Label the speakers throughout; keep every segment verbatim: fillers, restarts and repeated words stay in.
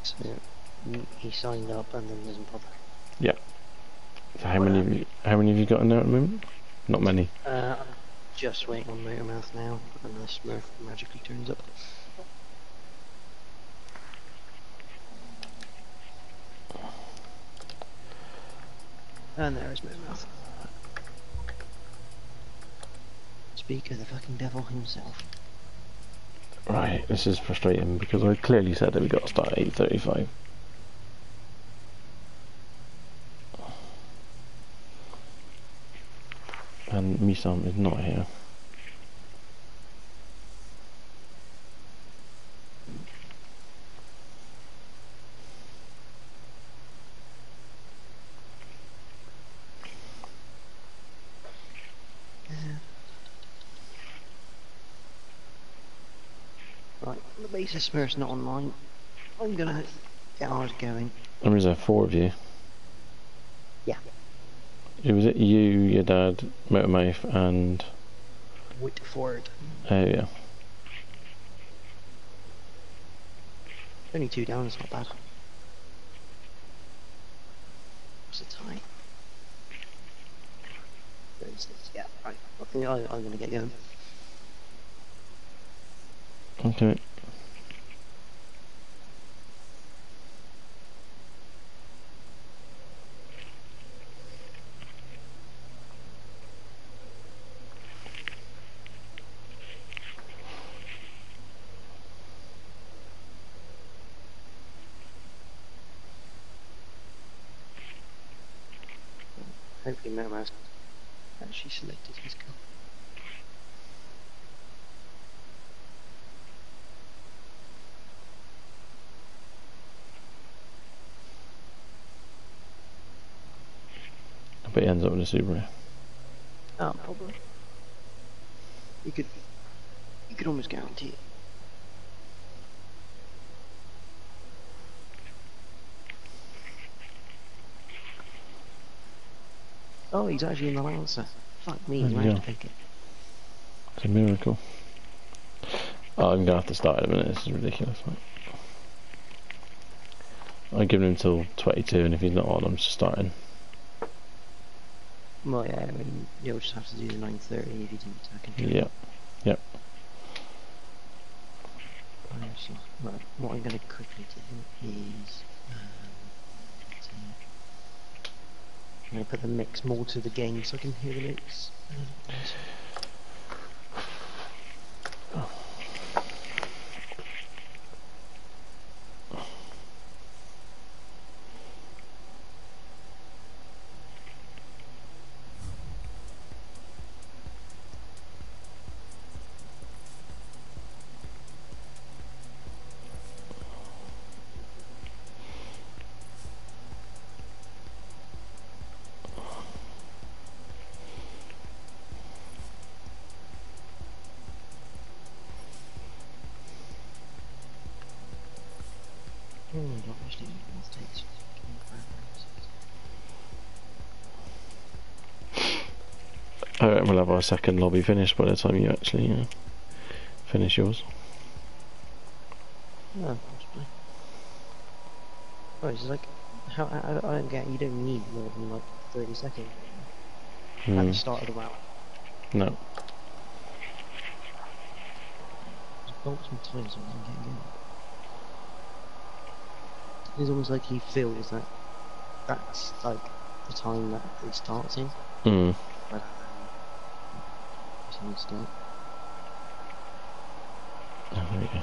Speaker 1: So he signed up and then doesn't bother.
Speaker 2: Yeah. So how many of you? How many of you got in there at the moment? Not many.
Speaker 1: Uh, I'm just waiting on Motormouth now, unless Smurf magically turns up. And there is Motormouth. Speak of the fucking devil himself.
Speaker 2: Right, this is frustrating because I clearly said that we got to start at eight thirty-five. And Misam is not here.
Speaker 1: Right, the basis Smurf's not online. I'm gonna get ours going.
Speaker 2: There is there four of you.
Speaker 1: Yeah.
Speaker 2: It was it you, your dad, Motormouth, and
Speaker 1: Whitford.
Speaker 2: Oh yeah.
Speaker 1: Only two down, it's not bad. What's the time? thirty-six, yeah, right. I think I, I'm gonna get going.
Speaker 2: Okay.
Speaker 1: Hopefully Motormouth actually selected his car.
Speaker 2: I bet he ends up with a Subaru.
Speaker 1: Oh, probably. You could, you could almost guarantee it. Oh, he's actually in the Lancer. Fuck me, he's managed to make it.
Speaker 2: It's a miracle. Oh, I'm gonna have to start in a minute. This is ridiculous, mate. I've given him till twenty-two, and if he's not on, I'm just starting.
Speaker 1: Well, yeah, I mean, you'll just have to do the nine thirty if you do attacking.
Speaker 2: Yeah, yep.
Speaker 1: Right, what I'm going to quickly do is um, I'm going to put the mix more to the game so I can hear the mix.
Speaker 2: Oh. I reckon we'll have our second lobby finished by the time you actually uh, finish yours.
Speaker 1: No, possibly. Oh, it's like, how, I, I don't get, you don't need more than like thirty seconds
Speaker 2: Hmm.
Speaker 1: at the start of the round.
Speaker 2: No.
Speaker 1: Just bolt some time so we can get going. It's almost like he feels that that's like the time that it starts in.
Speaker 2: Hmm.
Speaker 1: Rather than start.
Speaker 2: Oh, there we go.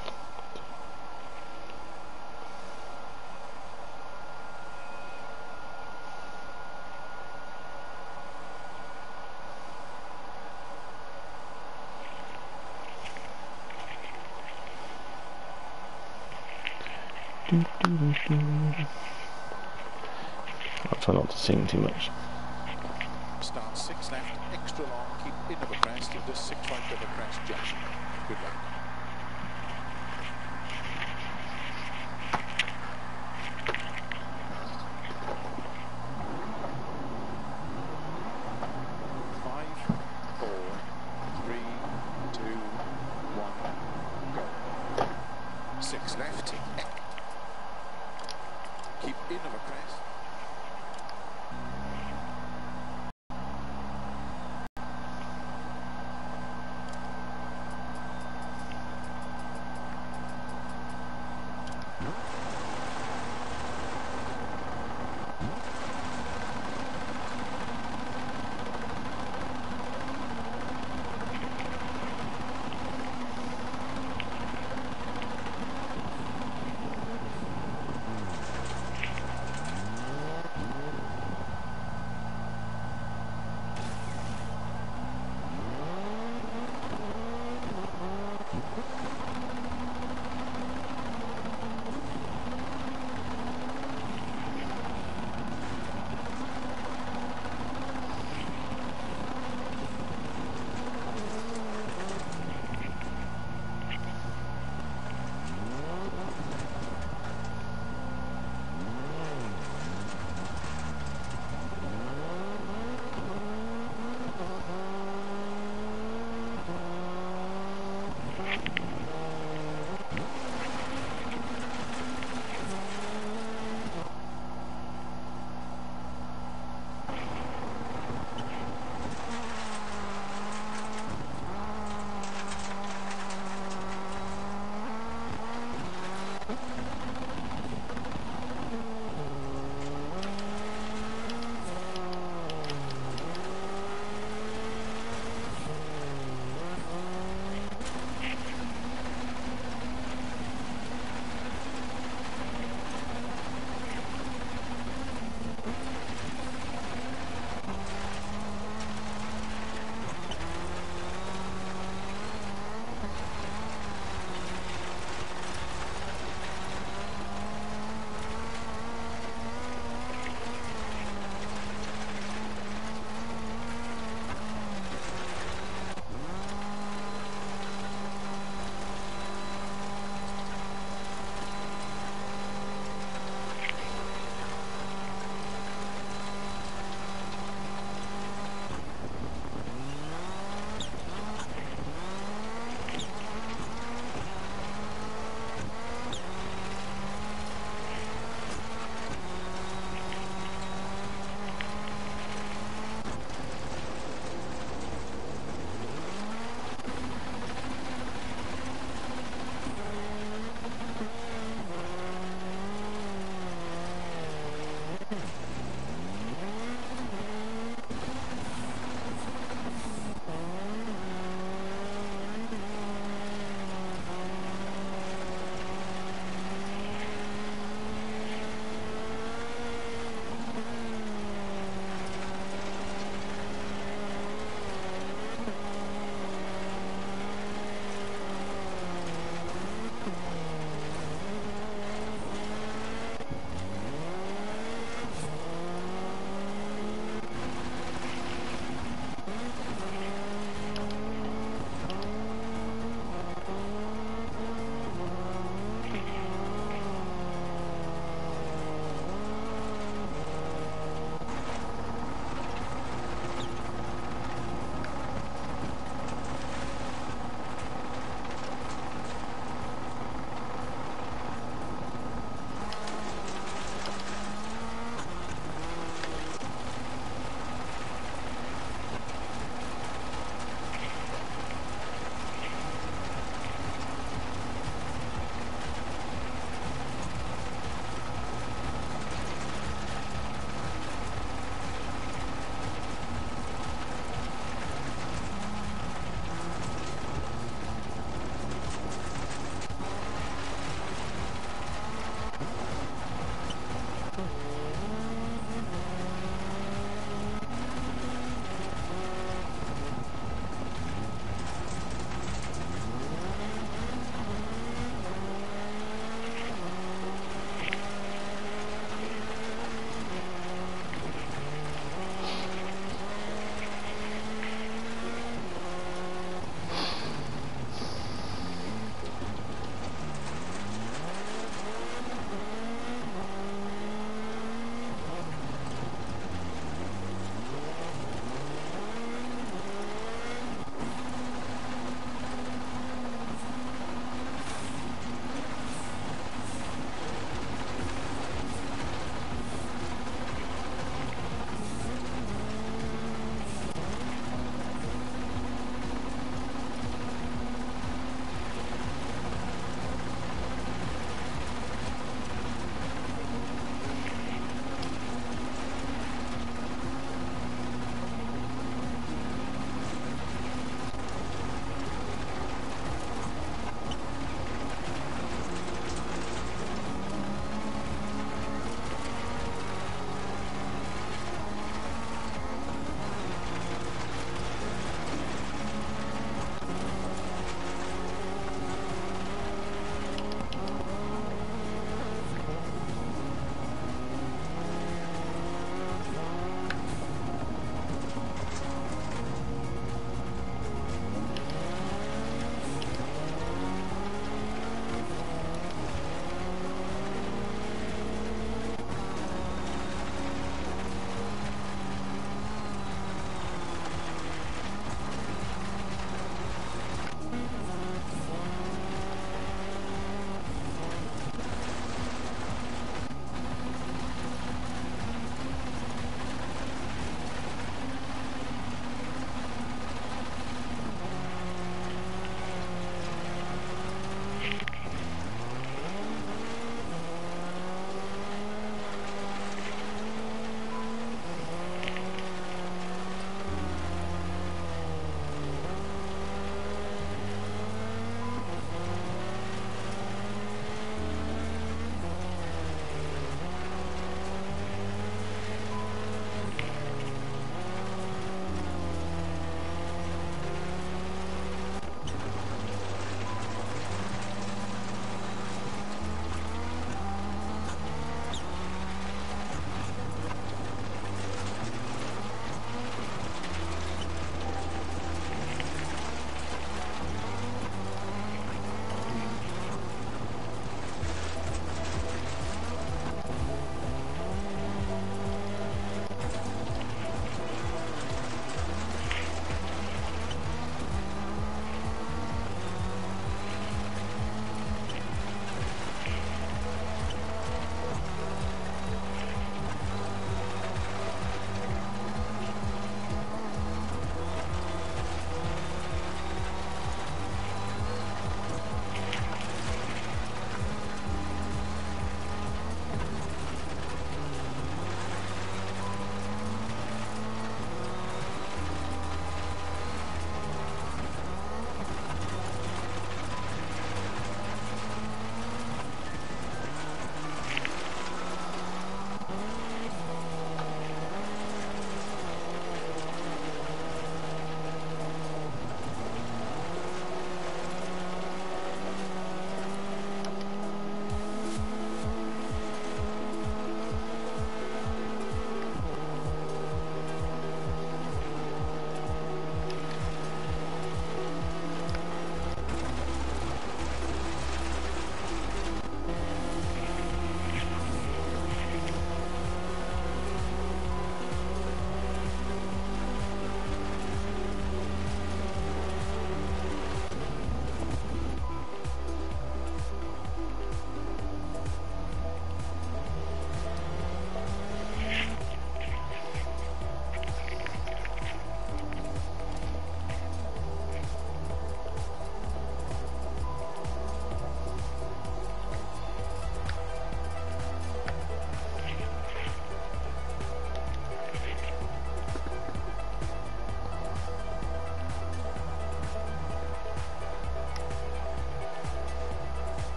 Speaker 2: Do, do, do, do. I'll try not to sing too much.
Speaker 3: Start six left, extra long, keep in of a crest, into six right of a crest, jump. Good luck. Five, four, three, two, one, go. Six left, keep in of a crest.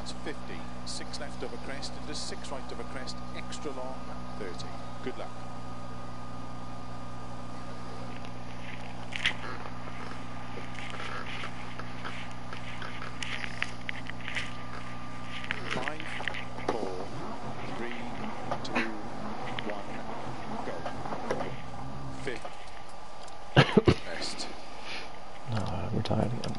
Speaker 3: starts fifty, six left over crest into six right over crest, extra long, thirty. Good luck. Five, four, three, two, one, go. Fifth. Rest.
Speaker 2: No, I'm retired again.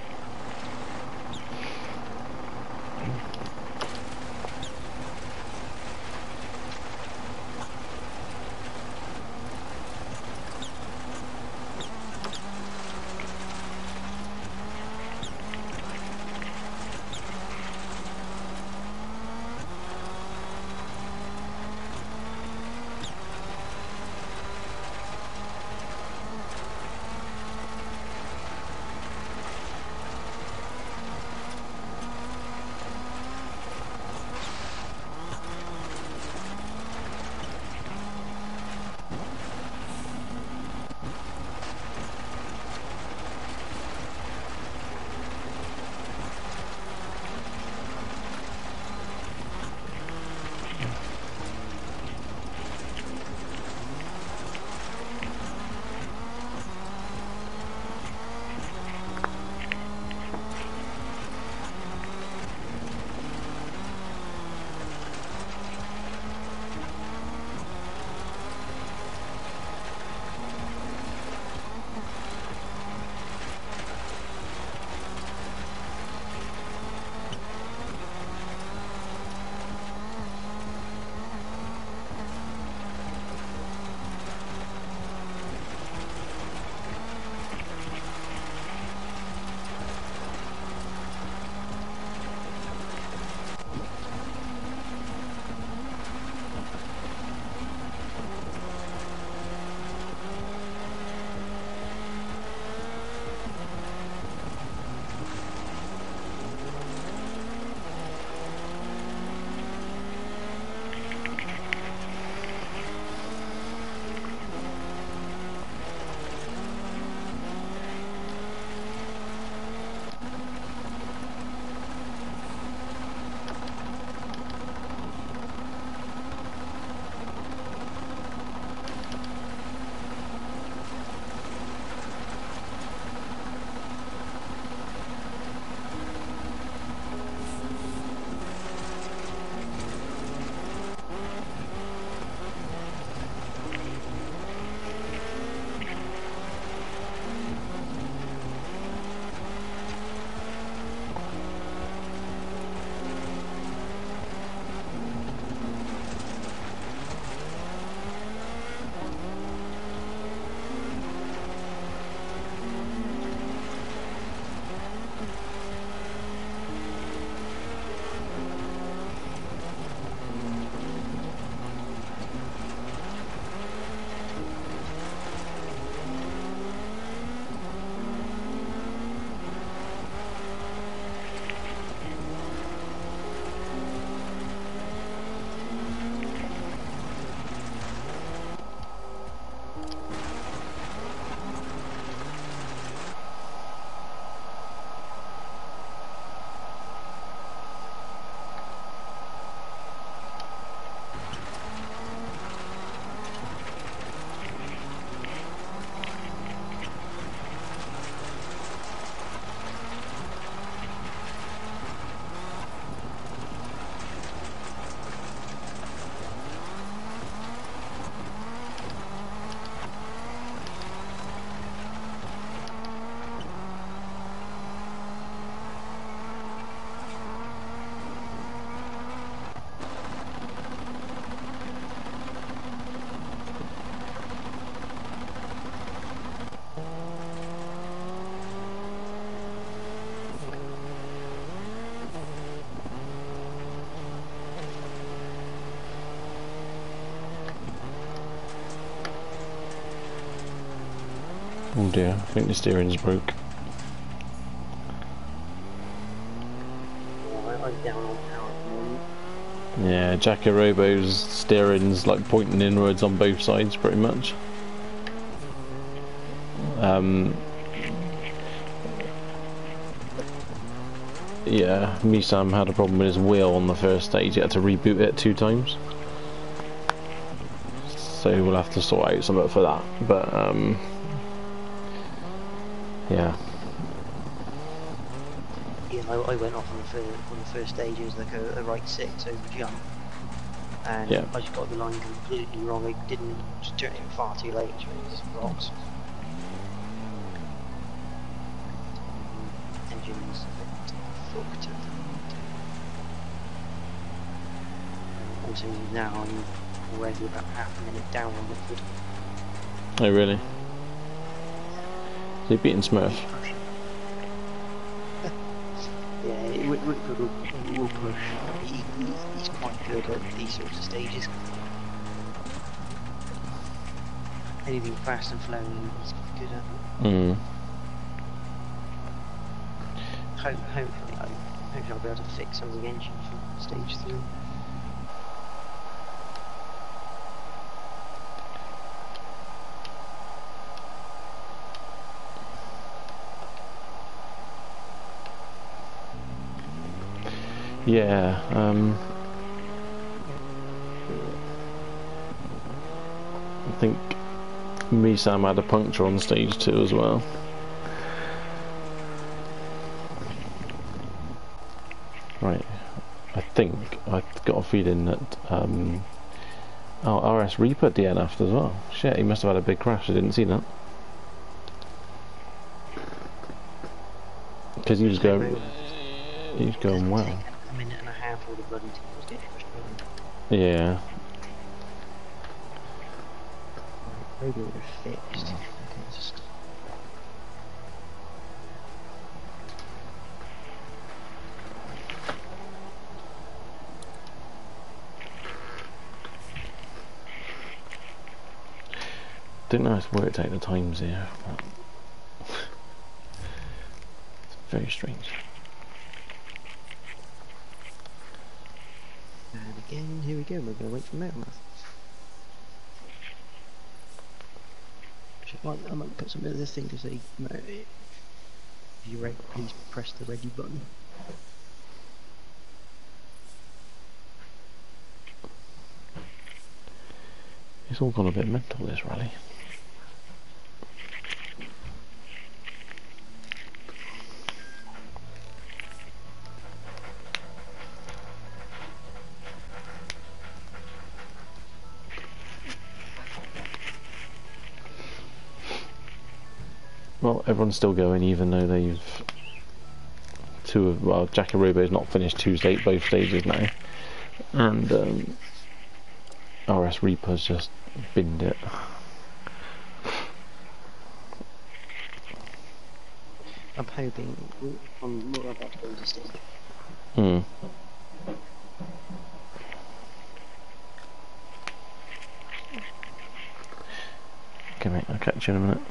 Speaker 2: Oh dear, I think the steering's broke.
Speaker 1: I'm down on power at the moment.
Speaker 2: Yeah, Jacko Robo's steering's like pointing inwards on both sides pretty much. Um, yeah, Misam had a problem with his wheel on the first stage. He had to reboot it two times. So we'll have to sort out something for that. But um, yeah.
Speaker 1: Yeah, I, I went off on the first, on the first stage. It was like a, a right six over jump, and
Speaker 2: Yeah.
Speaker 1: I just got the line completely wrong. I didn't just turn it far too late. It's rocks. Engines fucked. And so now I'm already about half a minute down on Whitford.
Speaker 2: Oh really? So you're beating Smurf.
Speaker 1: Yeah, Whitford will, will push. He, he, he's quite good at these sorts of stages. Anything fast and flowing, he's good at.
Speaker 2: Mm.
Speaker 1: Ho hopefully, I, hopefully I'll be able to fix some of the engine for stage three.
Speaker 2: Yeah. Um, I think Misam had a puncture on stage two as well. Right. I think I got a feeling that um, oh, R S Reaper D N F'd as well. Shit, he must have had a big crash. I didn't see that. Because he was going, he was going well.
Speaker 1: A minute and a half all the bloody team was getting frustrated.
Speaker 2: Yeah.
Speaker 1: Maybe it would have fixed. Okay, just...
Speaker 2: Didn't know it's worked out the times here. But it's very strange.
Speaker 1: And again, here we go, we're going to wait for Metalmath. I might, I might put some of this thing to say, if you're ready, please press the ready button.
Speaker 2: It's all gone a bit mental, this rally. Well, everyone's still going, even though they've two of well, Jack and Robo's not finished two state both stages now, and um, R S Reaper's just binned it.
Speaker 1: I'm hoping I'm more about to go to stage.
Speaker 2: Hmm. Okay, mate, I'll catch you in a minute.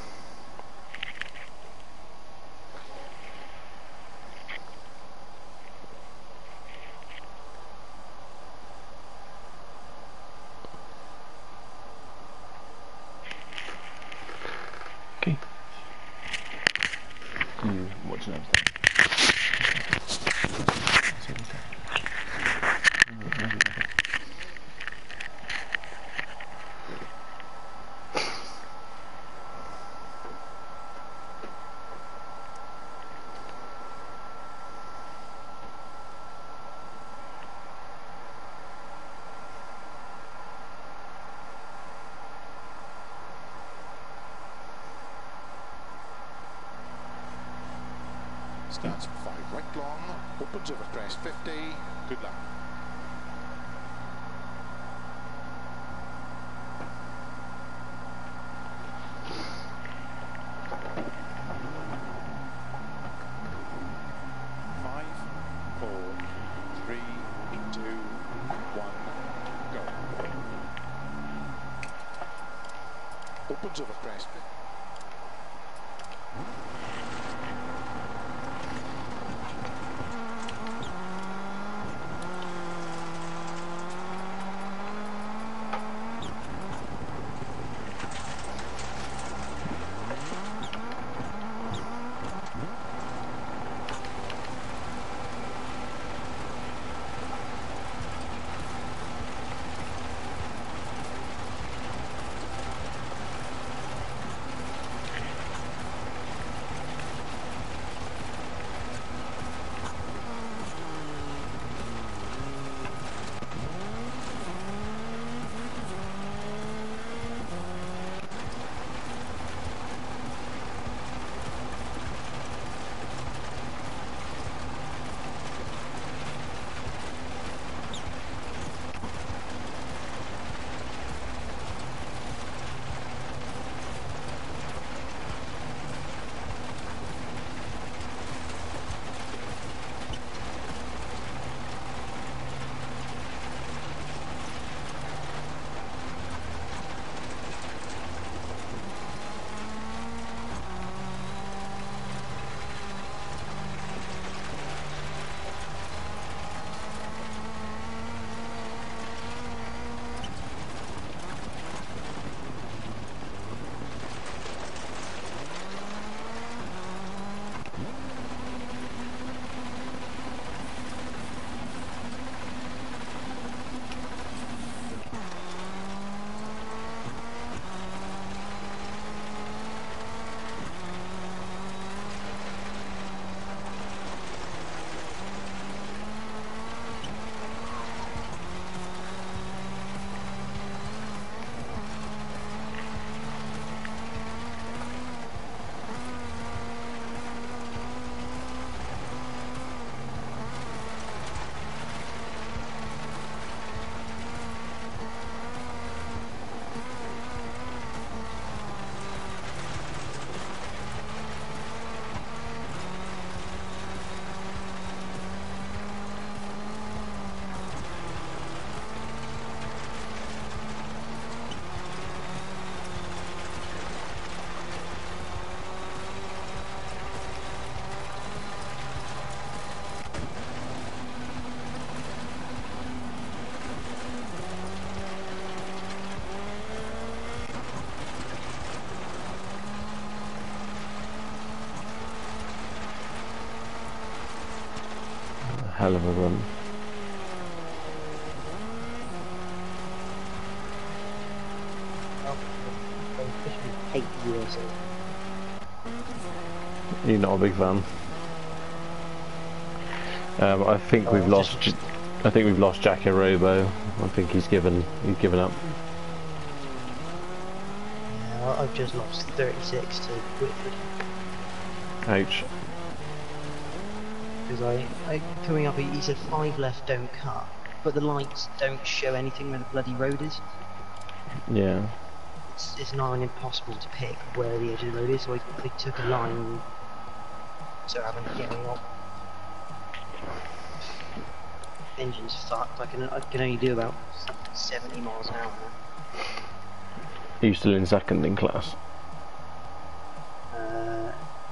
Speaker 2: Okay. You watching that?
Speaker 3: Starts five right long, opens over crest fifty, good luck. Five, four, three, two, one, go. Opens over crest fifty.
Speaker 2: hell of a run.
Speaker 1: I hate the U S A.
Speaker 2: You're not a big fan. Um, I think
Speaker 1: Oh,
Speaker 2: we've
Speaker 1: I've
Speaker 2: lost.
Speaker 1: just-
Speaker 2: I think we've lost Jackie Robo. I think he's given. He's given up.
Speaker 1: Yeah, I've just lost thirty-six to Whitford.
Speaker 2: Ouch.
Speaker 1: Because I, I, coming up, he he said five left, don't cut. But the lights don't show anything where the bloody road is.
Speaker 2: Yeah.
Speaker 1: It's, it's nigh on impossible to pick where the edge of the road is, so I, I took a line so I haven't getting on. Engine's fucked. I can I can only do about seventy miles an hour now.
Speaker 2: Are you still in second in class?
Speaker 1: Uh,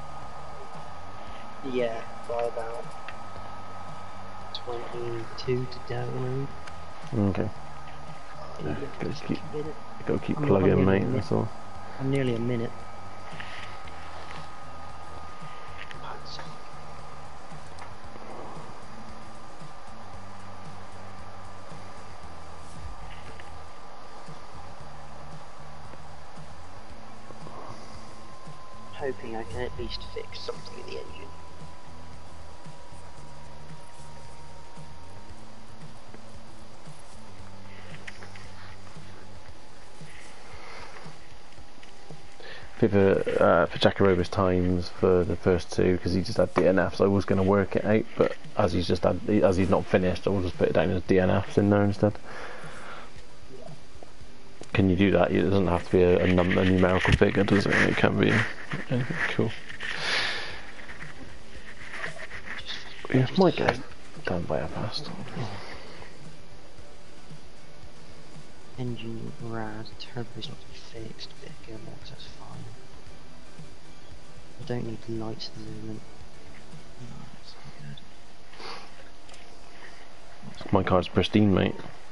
Speaker 1: yeah, by about twenty-two to down.
Speaker 2: Okay.
Speaker 1: Yeah,
Speaker 2: Gotta keep,
Speaker 1: minute.
Speaker 2: gotta keep
Speaker 1: I'm- I'm
Speaker 2: plugging,
Speaker 1: nearly
Speaker 2: mate.
Speaker 1: a
Speaker 2: That's all.
Speaker 1: I'm nearly a minute. Hoping I can at least fix something in the engine.
Speaker 2: I think for, uh, for Jacaroba's times for the first two, because he just had D N Fs, I was going to work it out, but as he's just had, as he's not finished, I'll just put it down as D N Fs in there instead.
Speaker 1: Yeah.
Speaker 2: Can you do that? It doesn't have to be a, a, num a numerical figure, does it? It can be anything. Cool. Yeah, might get down by a past.
Speaker 1: Engine raz, turbo's not fixed, bit of gearbox, that's fine. I don't need the lights at the moment. No, that's not good.
Speaker 2: My car's pristine, mate.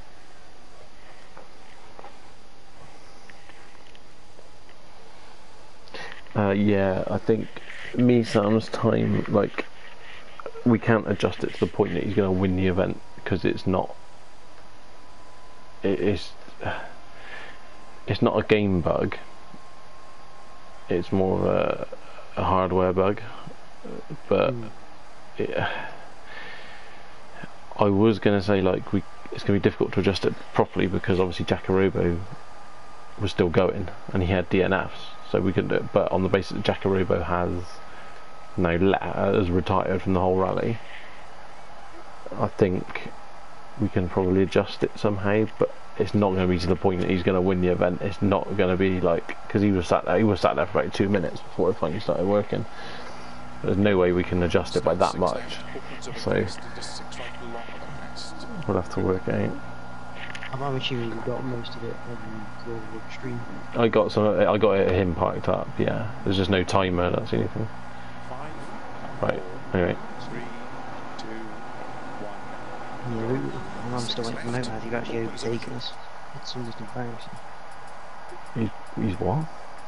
Speaker 2: Uh, yeah, I think me Sam's time, like, we can't adjust it to the point that he's going to win the event, because it's not. It is. It's not a game bug. It's more of a, a hardware bug, but
Speaker 1: Mm.
Speaker 2: it, I was going to say like we. It's going to be difficult to adjust it properly because obviously Jacarobo was still going and he had D N Fs, so we could do it. But on the basis that Jacarobo has now le has retired from the whole rally, I think we can probably adjust it somehow. But it's not going to be to the point that he's going to win the event. It's not going to be like, because he was sat there. He was sat there for about two minutes before it finally started working. There's no way we can adjust it by that much. So we'll have to work it out.
Speaker 1: I'm assuming you got most of it on your extreme.
Speaker 2: I got some. I got it him parked up. Yeah, there's just no timer. That's anything. Right. Anyway.
Speaker 3: Three, two, one.
Speaker 1: Yeah, we, I'm still waiting for Nomad. You've actually overtaken us. It's almost embarrassing.
Speaker 2: He's, he's what?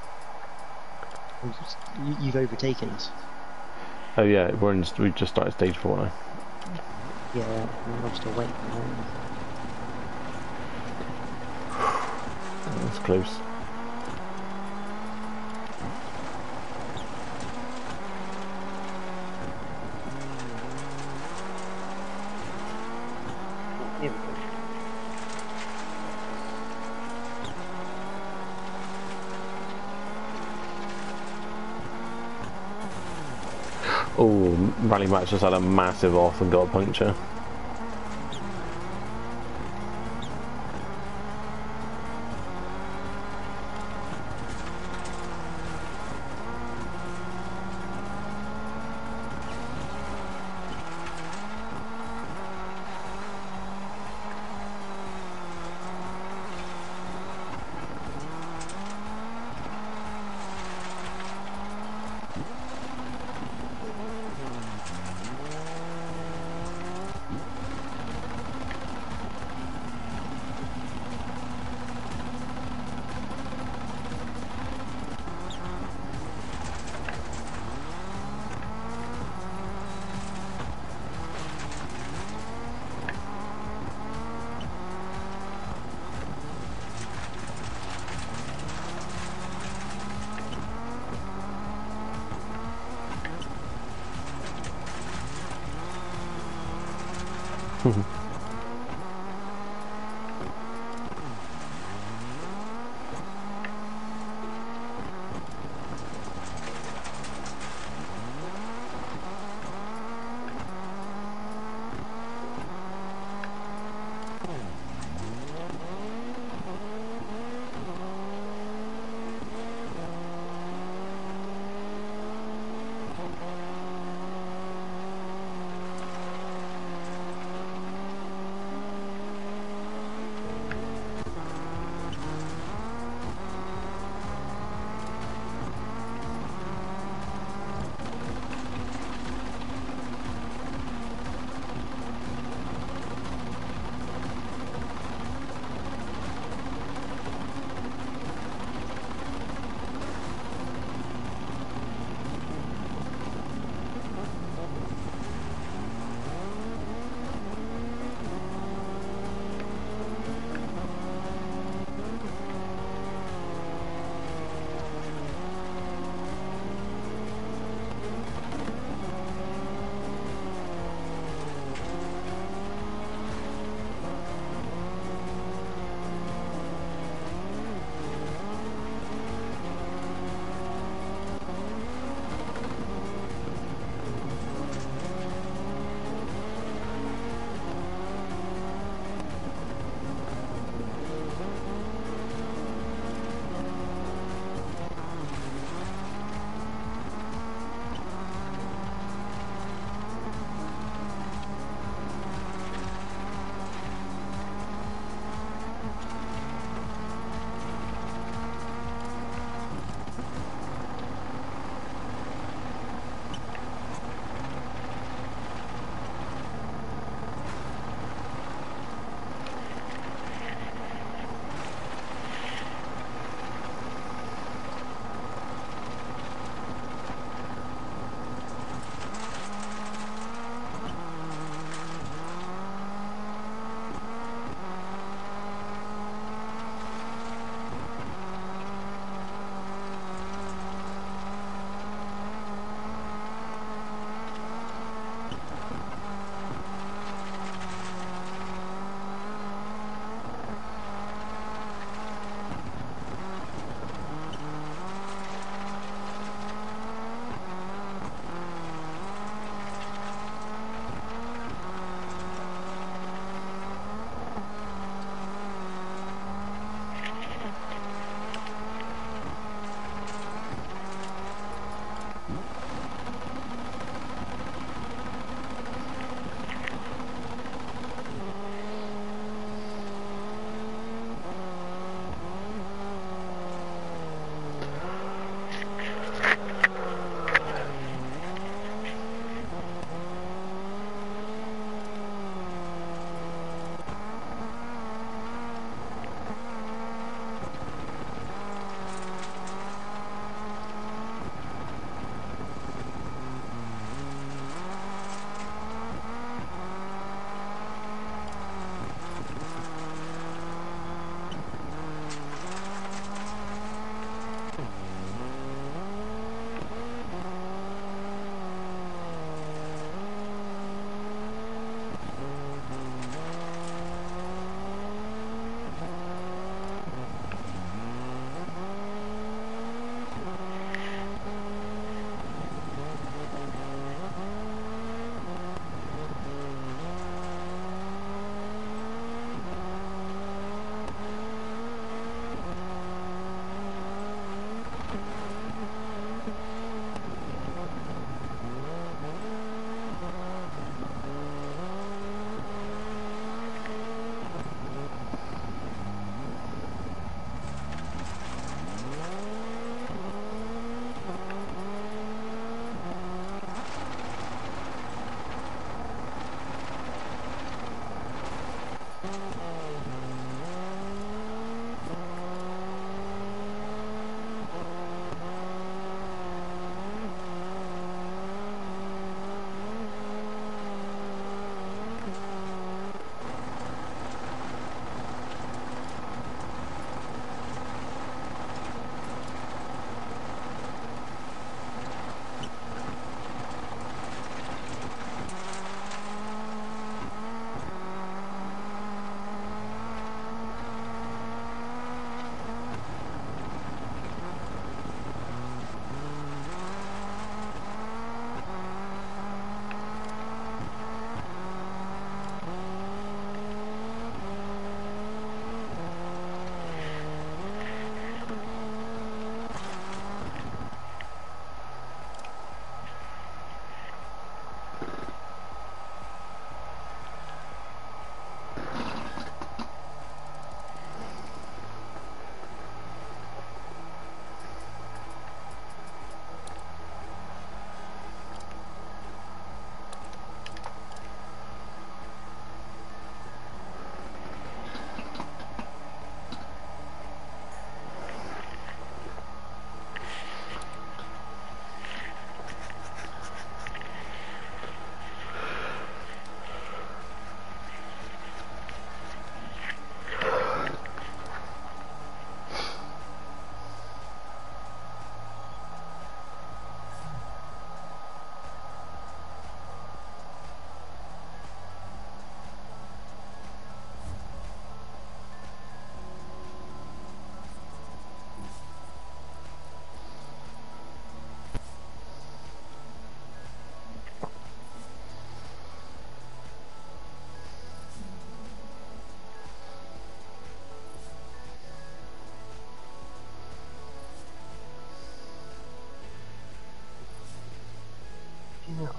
Speaker 1: You, you've overtaken us.
Speaker 2: Oh yeah, we're in. We just started stage four now.
Speaker 1: Yeah, I'm still waiting for Nomad.
Speaker 2: That's close.
Speaker 1: Here we go.
Speaker 2: Oh, Rally Max just had a massive off and got a puncture.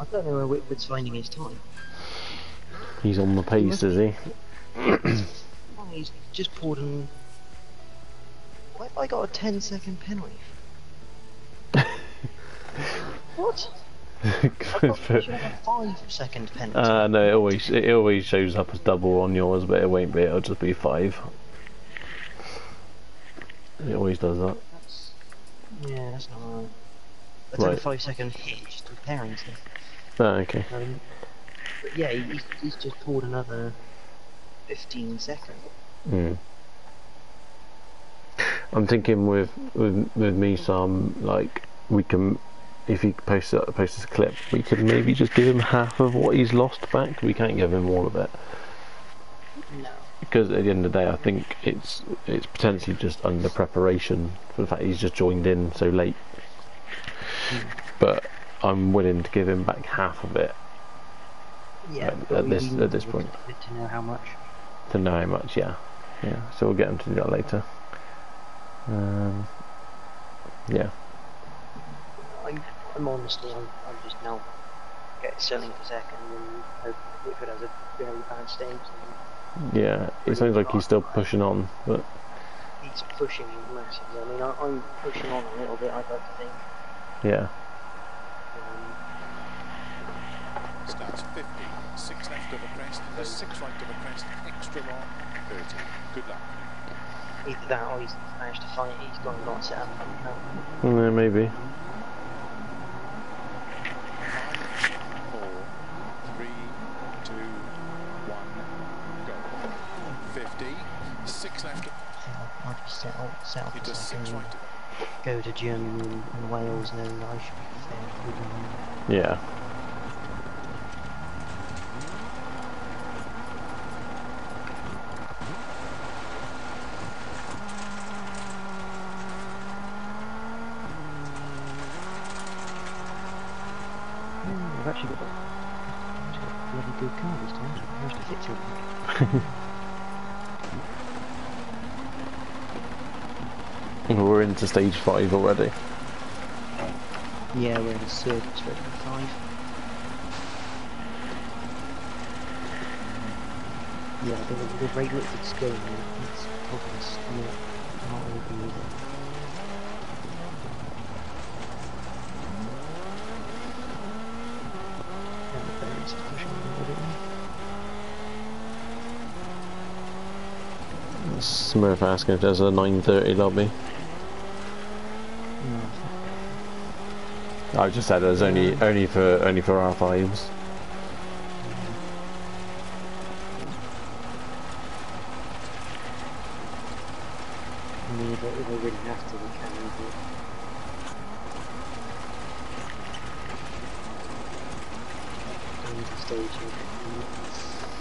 Speaker 1: don't know where Whitwood's finding his time.
Speaker 2: He's on the pace, is he?
Speaker 1: Oh, he's just pulled an... Why have I got a ten second penalty? What? I thought you should have a five second penalty.
Speaker 2: Uh, no, it always it always shows up as double on yours, but it won't be. It'll just be five. It always does that.
Speaker 1: That's... Yeah, that's not right. I took
Speaker 2: Right.
Speaker 1: a five second hit just repairing stuff.
Speaker 2: Oh, okay.
Speaker 1: Um, but yeah, he, he's, he's just pulled another fifteen seconds.
Speaker 2: Hmm. I'm thinking with with with me, some like we can, if he posts a, posts a clip, we could maybe just give him half of what he's lost back. We can't give him all of it.
Speaker 1: No.
Speaker 2: Because at the end of the day, I think it's it's potentially just under preparation for the fact he's just joined in so late.
Speaker 1: Mm.
Speaker 2: But I'm willing to give him back half of it.
Speaker 1: Yeah,
Speaker 2: At-
Speaker 1: but
Speaker 2: at
Speaker 1: we
Speaker 2: this-
Speaker 1: need
Speaker 2: at this
Speaker 1: to
Speaker 2: point.
Speaker 1: look at it to know how much.
Speaker 2: To know how much, yeah, yeah. So we'll get him to do that later. Um, yeah,
Speaker 1: I'm, I'm honestly, I'm, I'm just now get selling for second and hope Whitford has a very bad stage. And
Speaker 2: yeah. It sounds like he's still pushing on, but
Speaker 1: he's pushing massively. I mean, I, I'm pushing on a little bit, I'd like to think.
Speaker 2: yeah.
Speaker 1: Um,
Speaker 3: Starts fifty, six left of a crest, there's six right of a crest, extra long, thirty. Good luck.
Speaker 1: either that or he's managed to find he's gone and got set up. No.
Speaker 2: Yeah, maybe.
Speaker 3: Five, four, three, two, one, go. fifty, six left,
Speaker 1: I'll, I'll just settle, settle for
Speaker 3: into six
Speaker 1: second and
Speaker 3: right.
Speaker 1: go to Germany and, and Wales knowing that I should be fairly good on them.
Speaker 2: Yeah.
Speaker 1: Mm, I've actually got, I've actually got a bloody good car this time. I managed to fit through it.
Speaker 2: We're into stage five already.
Speaker 1: Yeah, we're in the circuit straight for five. Yeah, the, the rate which it's going, it's probably not, not really good either. And the parents are pushing a little bit more.
Speaker 2: Smurf asking if there's a nine thirty lobby.
Speaker 1: No,
Speaker 2: I just said there's only only for only for R fives.
Speaker 1: I mean, if they, if they really have to, we can move it. Going to stage here.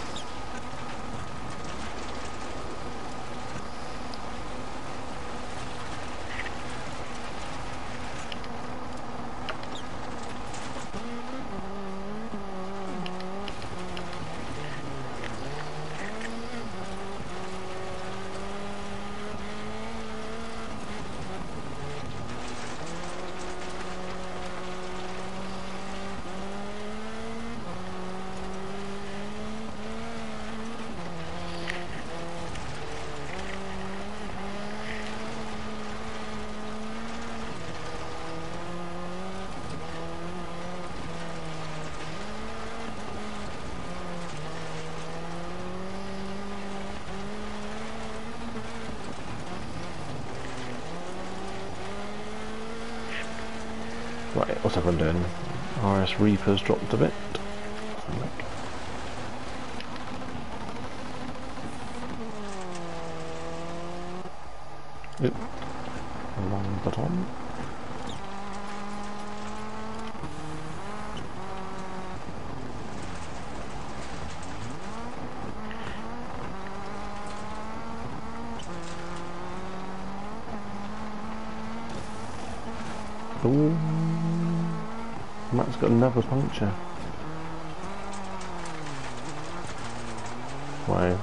Speaker 2: Right, what's everyone doing? R S Reaper's dropped a bit. Yep. Long baton. Ooh. Matt's got another puncture. Wow.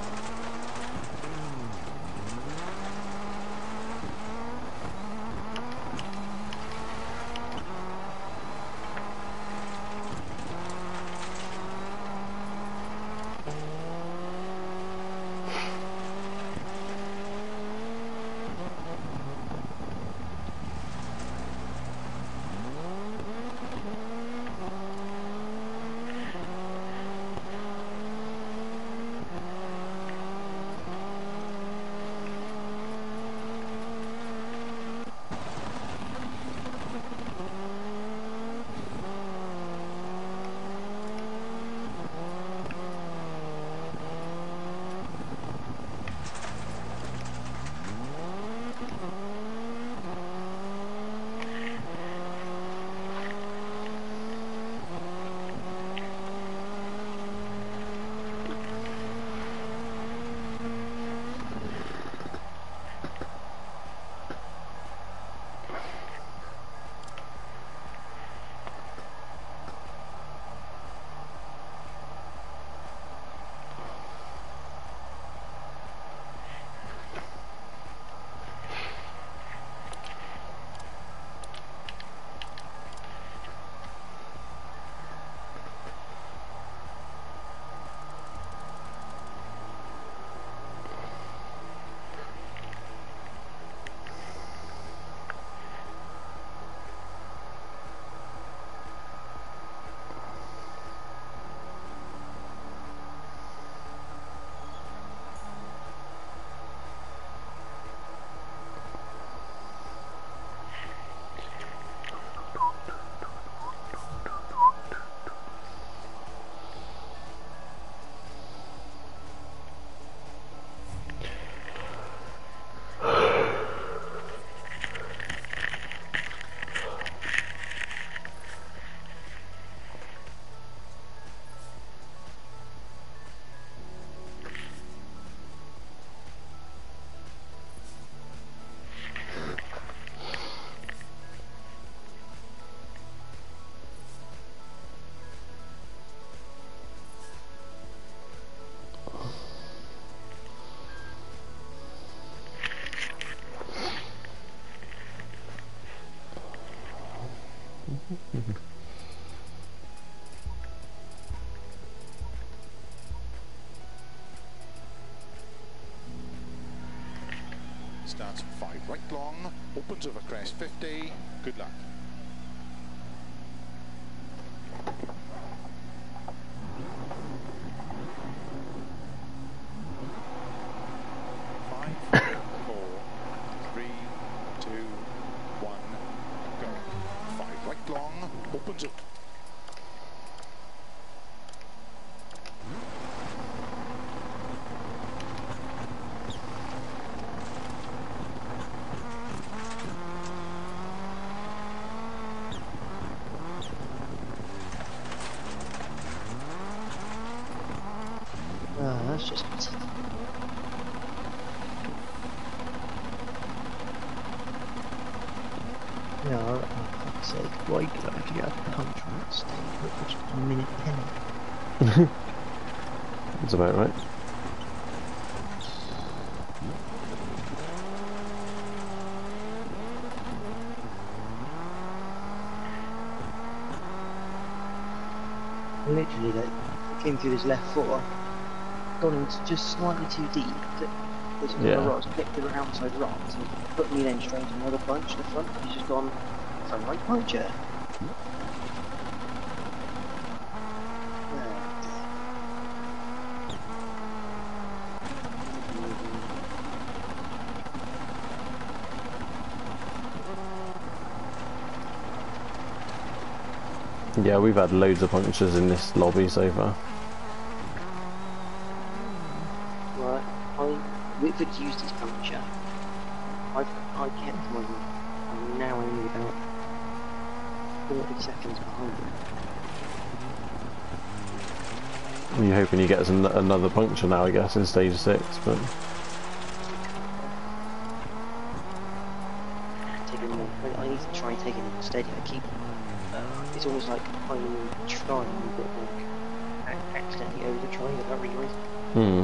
Speaker 3: Starts five right long, opens over crest fifty. Good luck. Five, four, three, two, one, go. Five right long, opens it.
Speaker 1: Oh, that's just... No, oh, for fuck's sake, why could I get a punch on that stage for just a minute ten?
Speaker 2: That's about right.
Speaker 1: Literally, like, I came through this left foot, gone into just slightly too deep, which is
Speaker 2: Yeah.
Speaker 1: on the rocks, clipped the outside rocks, and put me then straight into another punch in the front. He's just gone, front right puncher.
Speaker 2: Yeah, we've had loads of punctures in this lobby so far.
Speaker 1: Well, I, Whitford used his puncture. I've, I kept mine. I'm now only about forty seconds behind him.
Speaker 2: You're hoping he gets an another puncture now, I guess, in stage six, but...
Speaker 1: Taking more, I need to try and take it more steady. I keep, uh, it's almost like I'm trying, but like accidentally over trying without realising.
Speaker 2: Hmm.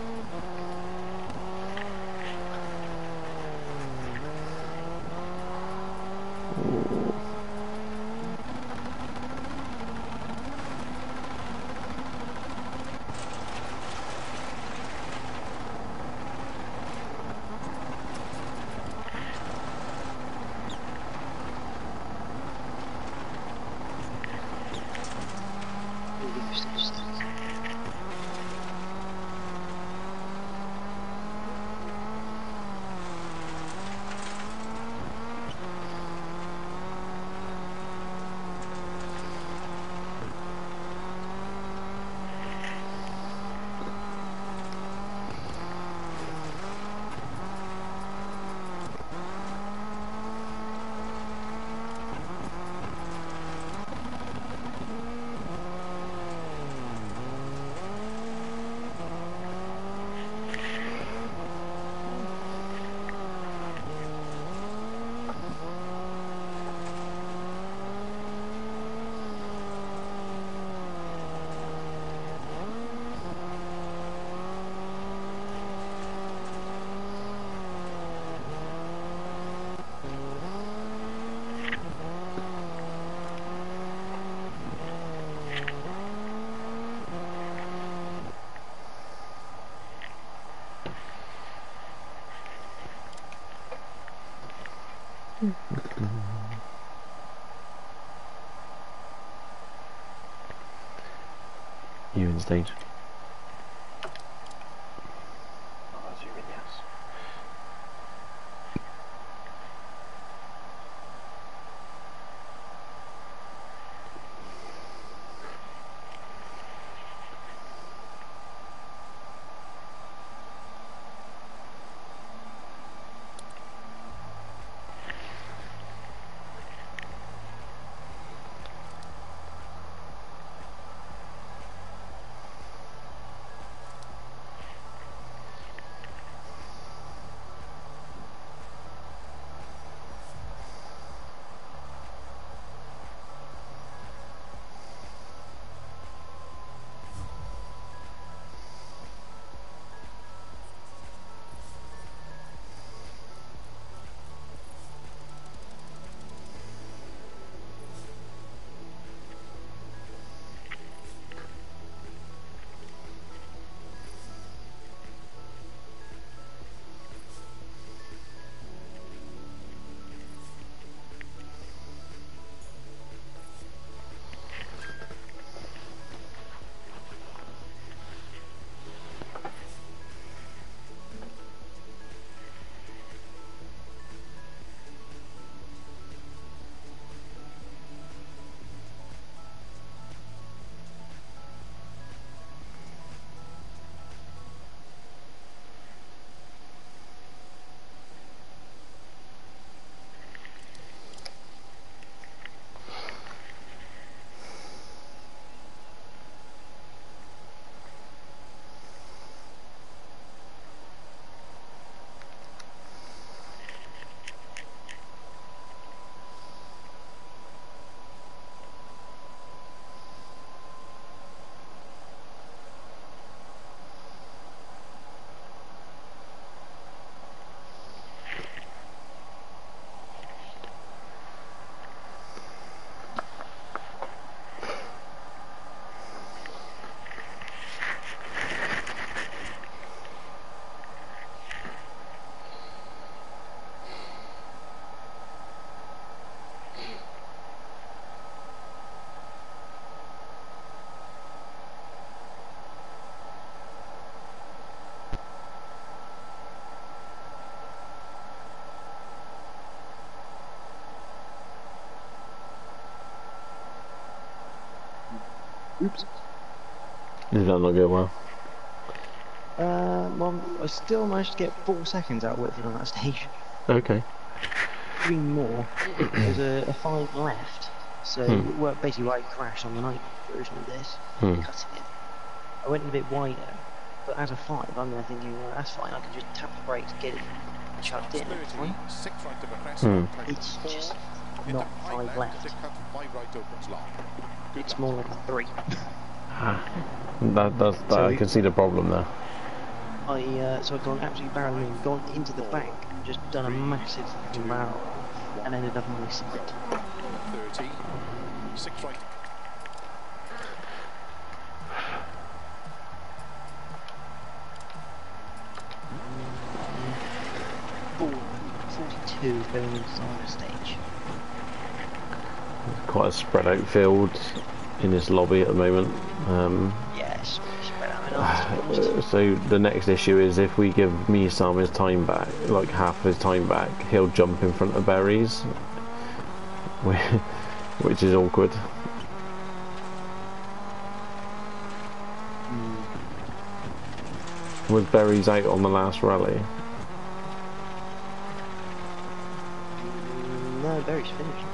Speaker 2: You in stage. Oh, that's you in, yes.
Speaker 1: Oops.
Speaker 2: Did that not go well?
Speaker 1: Uh, well, I still managed to get four seconds out of Whitford on that stage.
Speaker 2: Okay.
Speaker 1: Three more. There's a, a five left. So,
Speaker 2: Hmm.
Speaker 1: well, basically why I crashed on the night version of this,
Speaker 2: Hmm.
Speaker 1: cutting it. I went a bit wider, but as a five, I'm there thinking, well, that's fine, I can just tap the brakes, get it chucked in, it's fine.
Speaker 3: Six right of a crest,
Speaker 2: Hmm.
Speaker 3: long tight
Speaker 1: It's
Speaker 3: four,
Speaker 1: just
Speaker 3: into
Speaker 1: not
Speaker 3: high
Speaker 1: five
Speaker 3: left,
Speaker 1: left.
Speaker 3: into cut five right opens long. Good
Speaker 1: It's
Speaker 3: luck.
Speaker 1: more like a three.
Speaker 2: That does that.
Speaker 1: So
Speaker 2: I can see the problem there.
Speaker 1: I uh, so I've gone absolutely barreling in, gone into the bank, just done a massive fucking barrel roll, and ended up on my side.
Speaker 3: thirty, six right.
Speaker 1: Four, forty-two going inside the stage.
Speaker 2: Quite a spread out field in this lobby at the moment. Um,
Speaker 1: Yes, spread out my arse, to be honest.
Speaker 2: so the next issue is if we give me some his time back, like half his time back, he'll jump in front of Berries, which is awkward.
Speaker 1: Mm.
Speaker 2: Was Berries out on the last rally?
Speaker 1: Mm, no, Berry's finished.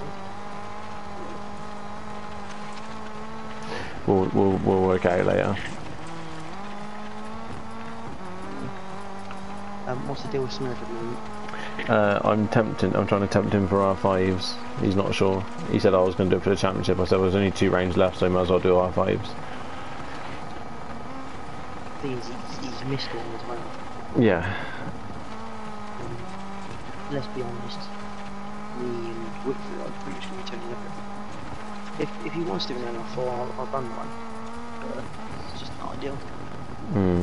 Speaker 2: We'll, we'll, we'll work out later.
Speaker 1: Um, what's the deal with Smurf at the moment?
Speaker 2: Uh, I'm tempting. I'm trying to tempt him for R fives. He's not sure. He said I was going to do it for the championship. I said there was only two rounds left, so I might as well do R fives.
Speaker 1: The thing is, he's, he's missed one as well.
Speaker 2: Yeah.
Speaker 1: Um, let's be honest, me and Whitford are pretty much going to be turning up. If, if he wants to do an N R four, I'll, I'll run one. But it's just not ideal.
Speaker 2: Hmm.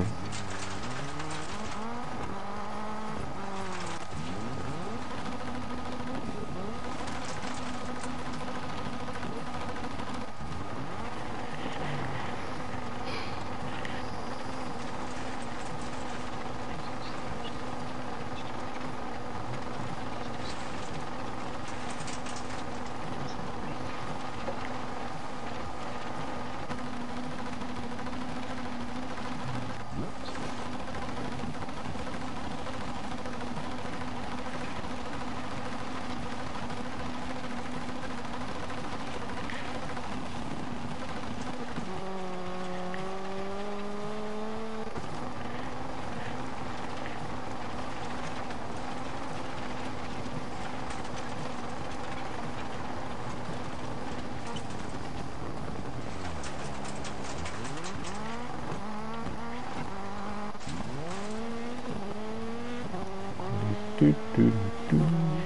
Speaker 2: Do, do, do.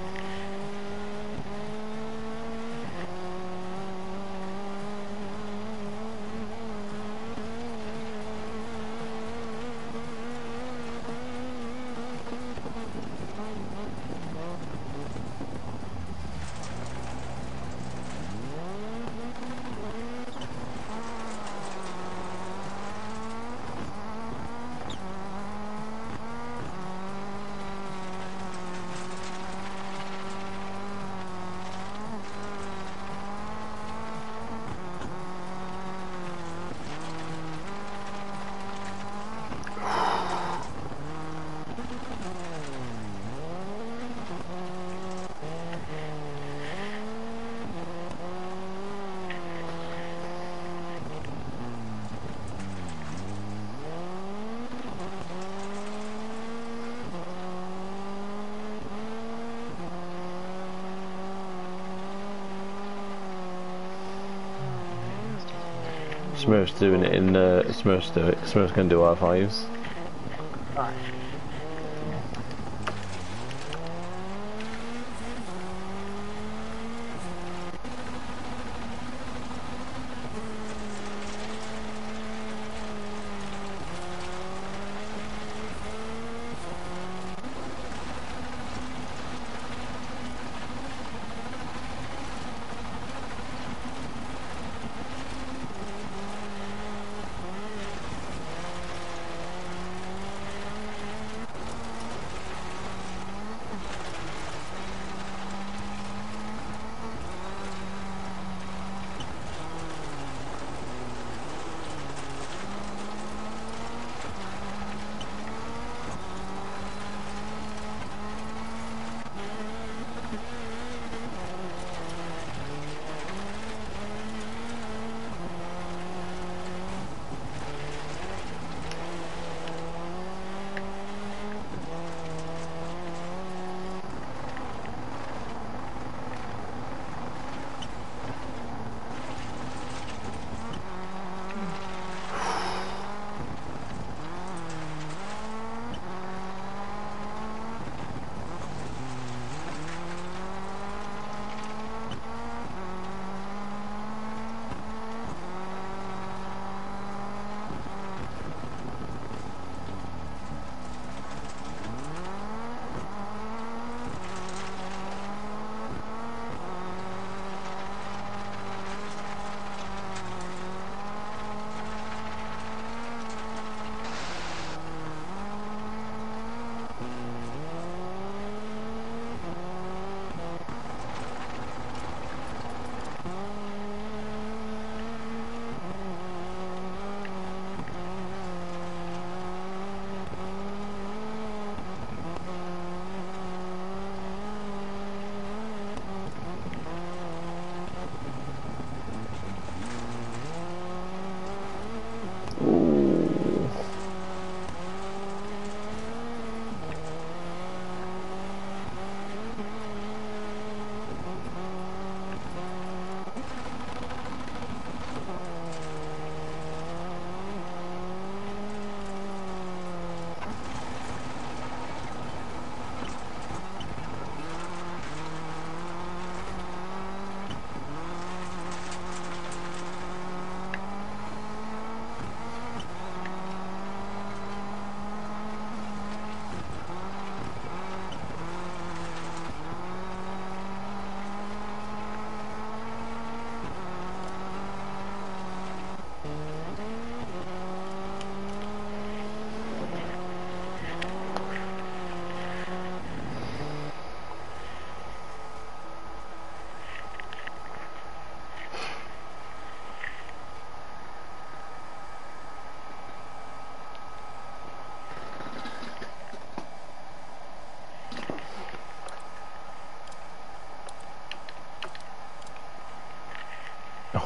Speaker 2: Smurf's doing it in uh, Smurf's do it. Smurf's going to do R fives.
Speaker 1: Alright.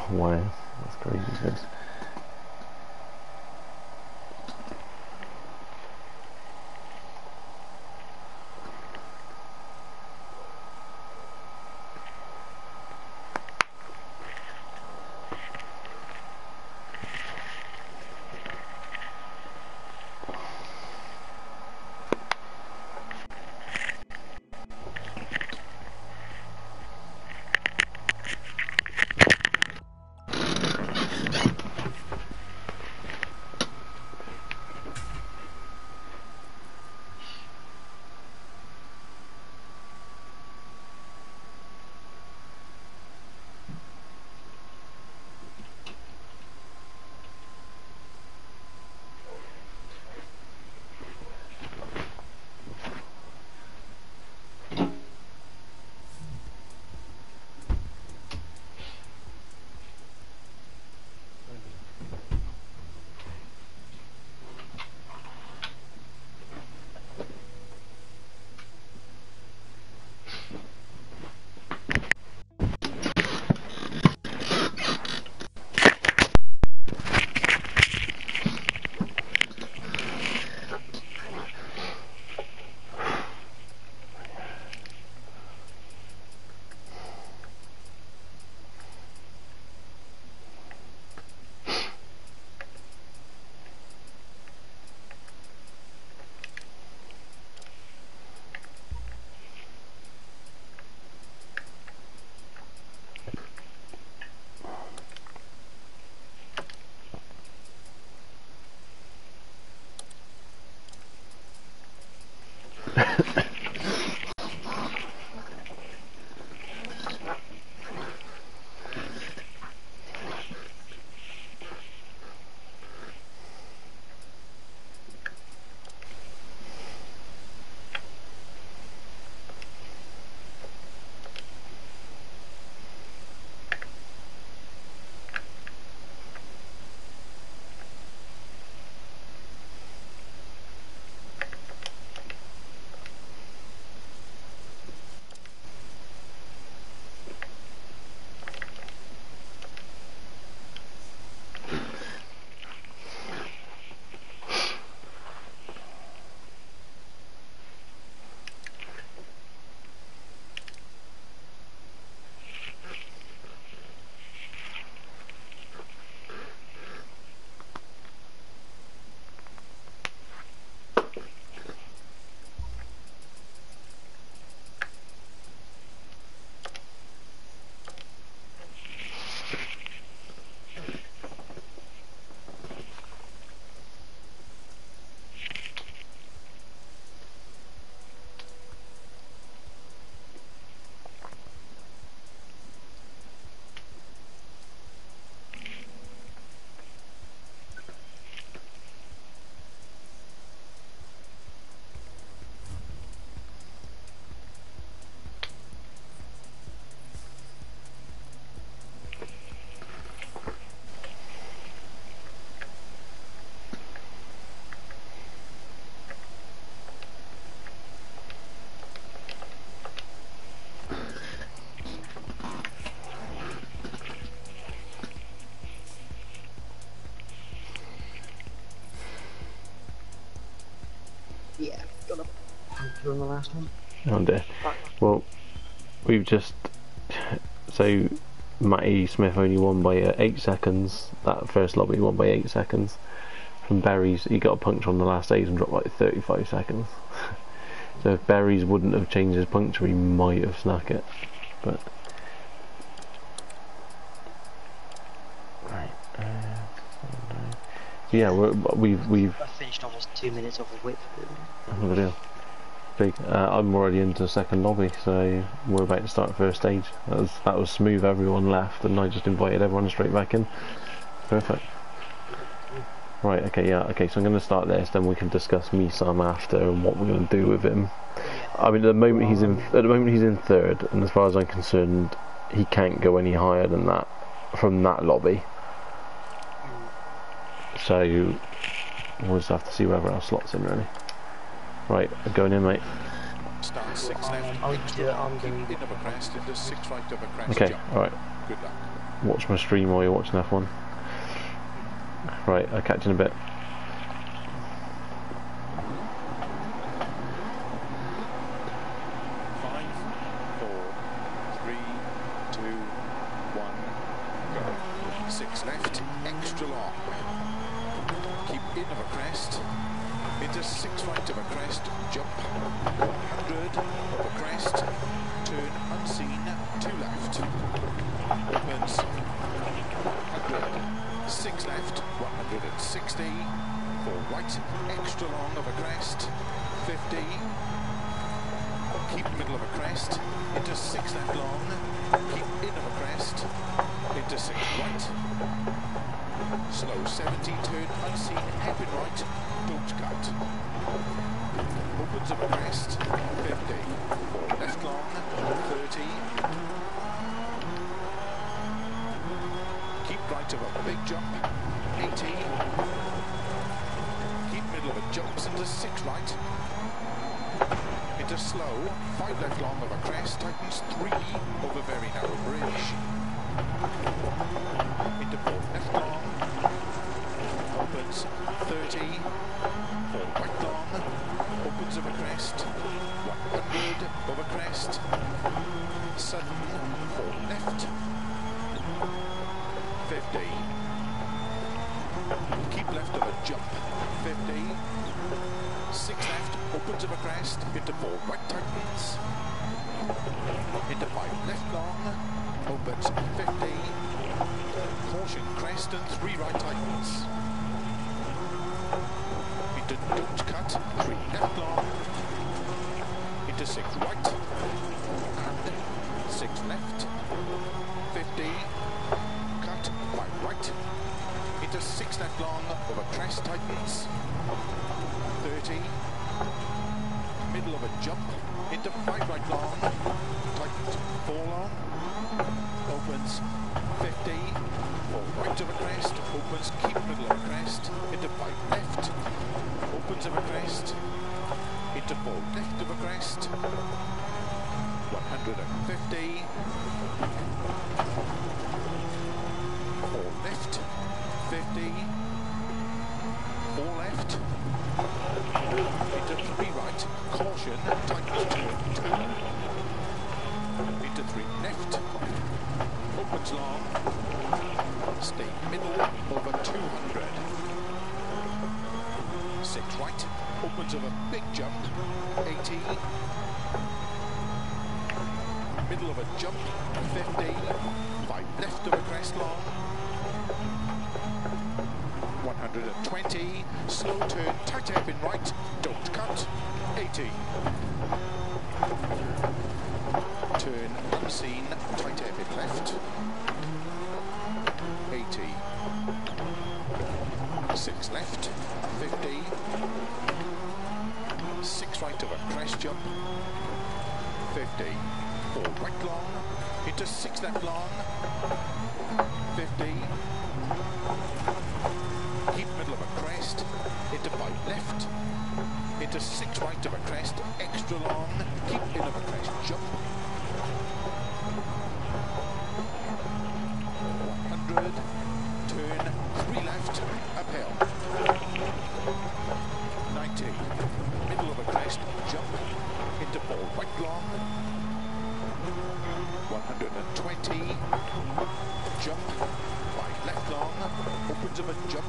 Speaker 2: Wow, that's crazy good.
Speaker 1: Yeah, got a puncture on the last one.
Speaker 2: Oh dear. Well, we've just so Matty Smith only won by uh, eight seconds. That first lobby won by eight seconds. From Berries, he got a puncture on the last stage and dropped like thirty-five seconds. So if Berries wouldn't have changed his puncture, he might have snuck it. But right, uh, yeah, we're, we've we've.
Speaker 1: I finished almost two minutes off of whip.
Speaker 2: Oh, deal. Big. Uh, I'm already into the second lobby, so we're about to start first stage. That was that was smooth. Everyone left, and I just invited everyone straight back in. Perfect. Right. Okay. Yeah. Okay. So I'm going to start this. Then we can discuss me some after and what we're going to do with him. I mean, at the moment he's in. At the moment he's in third, and as far as I'm concerned, he can't go any higher than that from that lobby. So we'll just have to see wherever our slots in really. Right, going in, mate.
Speaker 3: Start six left,
Speaker 1: I'll
Speaker 3: extra
Speaker 1: do it,
Speaker 3: long,
Speaker 1: I'm
Speaker 3: keep
Speaker 1: gonna-
Speaker 3: in of a crest into six right of a crest
Speaker 2: Okay,
Speaker 3: jump.
Speaker 2: alright.
Speaker 3: Good luck.
Speaker 2: watch my stream while you're watching F one. Right, I'll catch you in a bit.
Speaker 3: Five, four, three, two, one, go. Six left, extra long. Keep in of a crest. Into six right of a crest, jump. one hundred of a crest. Turn unseen, two left. Opens. one hundred. Six left, one hundred sixty. Four right, extra long of a crest. fifty. Keep middle of a crest. Into six left long. Keep in of a crest. Into six right. Slow seventy, turn unseen, hairpin right. Don't cut. Opens of a crest. fifty. Four left long. thirty. Keep right of a big jump. eighty. Keep middle of a jumps into six right. Into slow. Five left long of a crest. Tightens three over very narrow bridge. Into four left long. Opens thirty. Four right long. Opens of a crest. one hundred of a crest. Sudden. Four left. fifty. Keep left of a jump. fifty. Six left. Opens of a crest. Into four right tightens. Into five left long. Opens fifty. Caution crest and three right tightens. Into don't cut. Three left long. Into six right. And six left. fifty. Cut. Five right. Into six left long of a crest tightens. thirty. Middle of a jump. Into five right long. Tightens. Four long. Opens. fifty. Four right of a crest. Opens. Keep middle of a crest. Into five left. Opens of a crest. Into four left of a crest. one hundred fifty. Four left. fifty. Four left. Into three right. Caution. Tightens two. Two. Into three left. Opens long. Stay middle over two hundred. Six right. Opens of a big jump. eighty. Middle of a jump. fifty. Five left of a crest long. one hundred twenty. Slow turn. Tight hairpin right. Don't cut. eighty. Turn unseen. Tight hairpin left. eighty. Six left. fifty. Six right of a crest jump. fifty. Four right long. Into six left long. fifty. Keep middle of a crest. Into five left. Into six right of a crest. Extra long. Keep in of a crest jump. one hundred. Turn. Three left. Uphill. ninety. Middle of a crest. Jump. Into four right long. one hundred twenty. Jump. Five left long. Opens of a jump.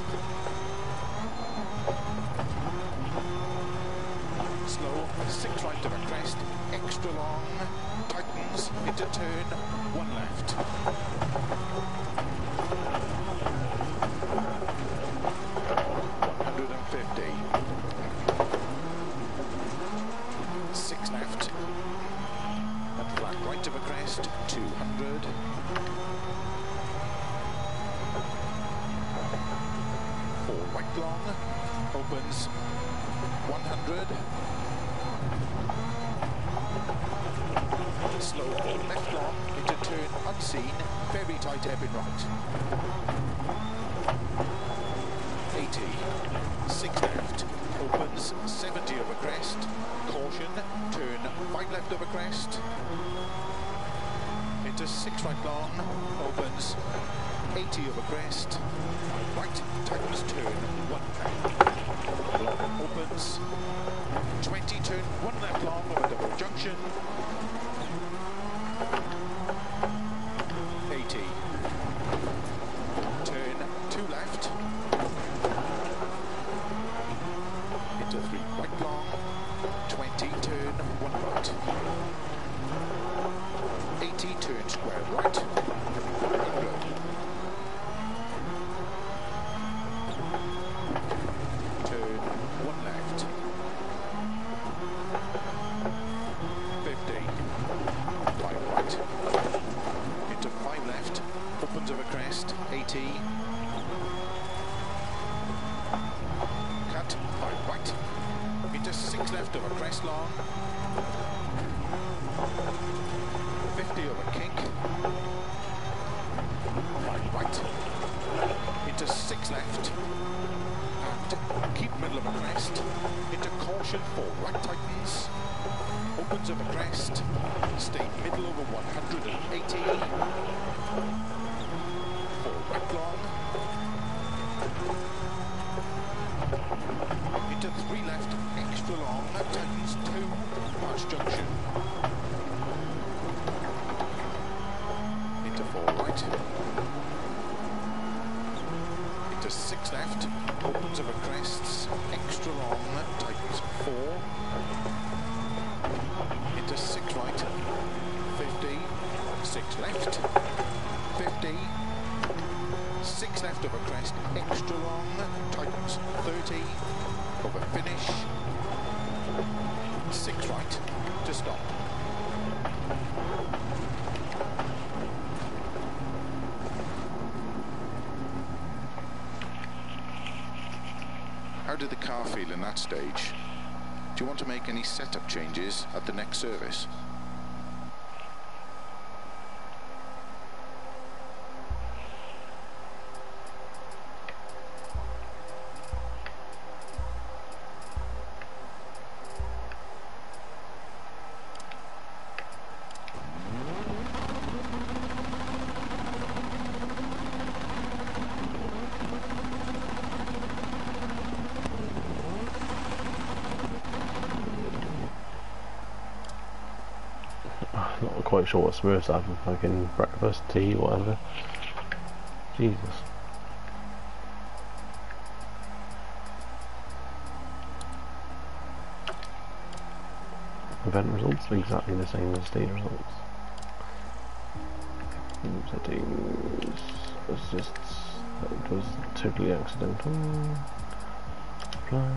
Speaker 3: Slow. Six right of a crest. Extra long. Tightens. Into turn. One left. one hundred fifty. Six left. And flat right of a crest. two hundred. Four right long. Opens. one hundred. Slow four left long. Into turn unseen. Very tight hairpin right. eighty. Six left. Opens. seventy over crest. Caution. Turn five left over crest. Into into six right long, opens, eighty over crest, right, tightens, turn, one left. Long opens, twenty, turn, one left long over double junction, eighty, turn, two left, into three right long, twenty, turn, one right, eighty, turn square right, one hundred, turn, one left, fifty, five right, into five left, opens over crest, eighty, cut, five right, into six left over crest long, fifty over kink, five right, into six left, and keep middle of a crest, into caution, four right tightens, opens over crest, stay middle over one hundred eighty, four right long, into three left, extra long, tightens two, arch junction, into four right, into six left, opens over crests, extra long, tightens four, into six right, fifty, six left, fifty, six left over crest, extra long, tightens thirty, over finish, six right, to stop. How did the car feel in that stage? Do you want to make any setup changes at the next service?
Speaker 2: Not quite sure what Smurfs have, fucking breakfast, tea, whatever. Jesus. Event results exactly the same as stage results. Settings, assists, that was totally accidental. Apply.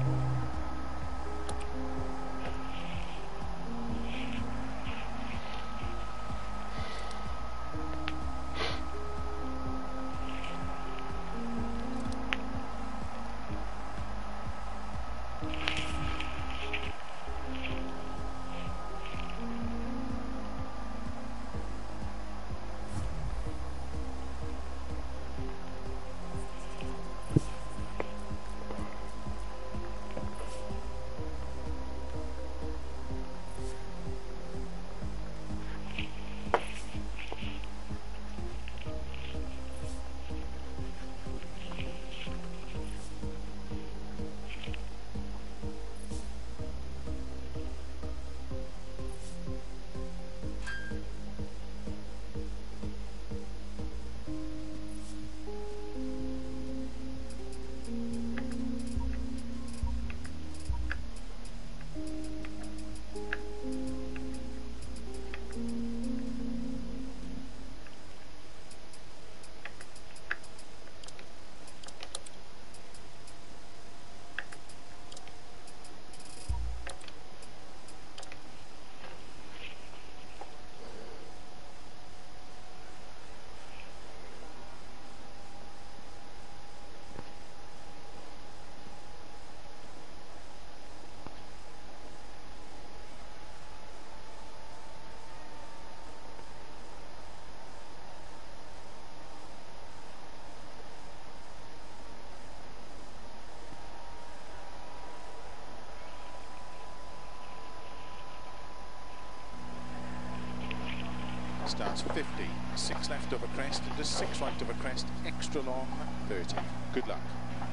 Speaker 3: starts fifty, six left over crest into six right over crest, extra long, thirty. Good luck.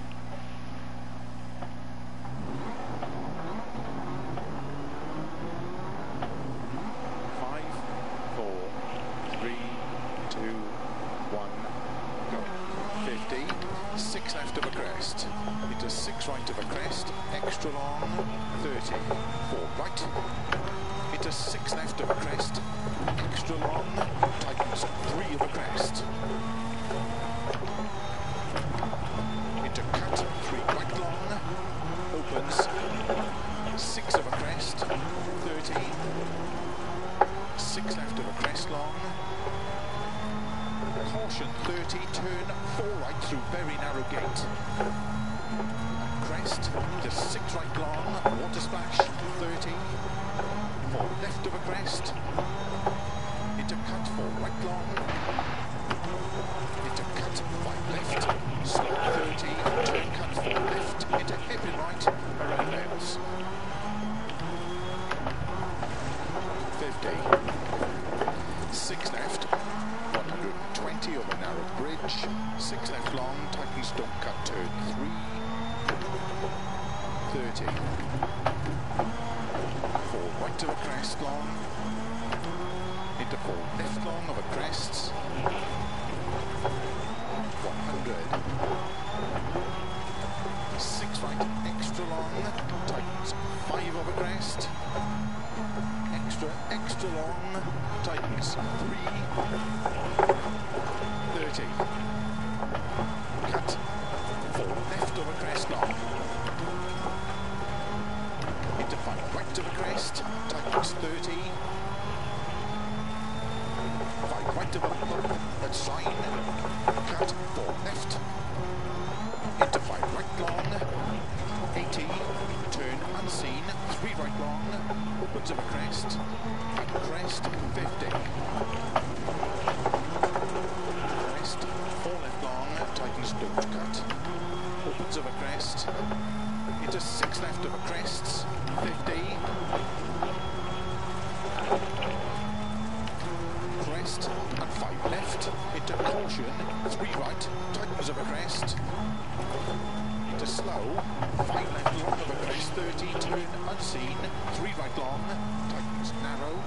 Speaker 3: Five, four, three, two, one, go. fifty, six left over crest, into six right over crest, extra long, thirty. Four right, into six left over crest, extra long, tightens three over crest. Into cut, three right long, opens, six over crest, thirty, six left over crest long, caution thirty, turn four right through very narrow gate. And crest, to six right long, water splash, thirty, four left over crest, into cut four right long, into cut five left, slow thirty, turn cut four left, into hairpin right, around Wales. fifty, six left, one hundred twenty over narrow bridge, six left long, tightens don't cut turn three, thirty, four right over crest long, into four left long over crests, one hundred, six right extra long, tightens five over crest, extra extra long, tightens three, thirty, cut four left over crest long, into five right over crest, tightens thirty, five right over bump at sign, cut four left, into five right long, eighty, turn unseen, three right long, opens over crest, and crest fifty, crest four left long, tightens don't cut, opens over crest, into six left over crests, fifty, crest and five left, into caution, three right, tightens over crest, into slow, five left long over crest, thirty, turn unseen, three right long, tightens narrow,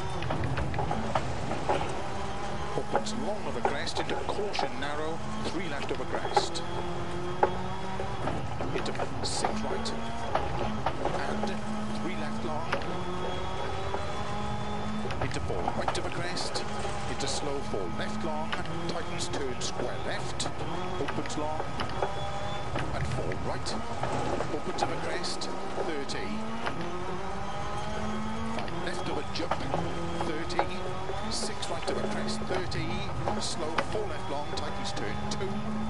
Speaker 3: opens long over crest, into caution narrow, three left over crest, into six right, and three left long, into four right over crest, into slow four left long, tightens turn square left, opens long, and four right, opens over crest, thirty, five left over jump, thirty, six right over crest, thirty, slow four left long, tightens turn two,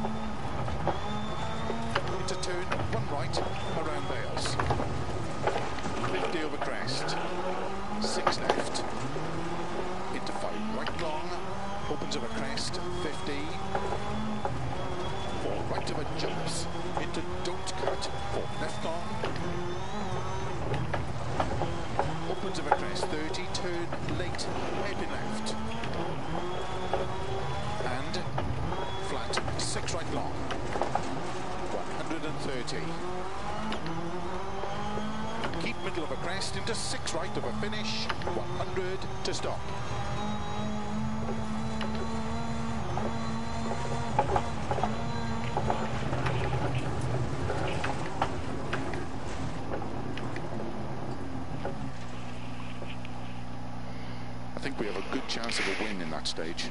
Speaker 3: into turn one right, around Bales, fifty over crest, six left, into five right long, opens over crest, fifty, four right over jumps, into don't cut, four left long, opens over crest, thirty, turn late, hairpin left, and flat, six right long, one hundred thirty. Keep middle of a crest, into six right of a finish, one hundred to stop. I think we have a good chance of a win in that stage.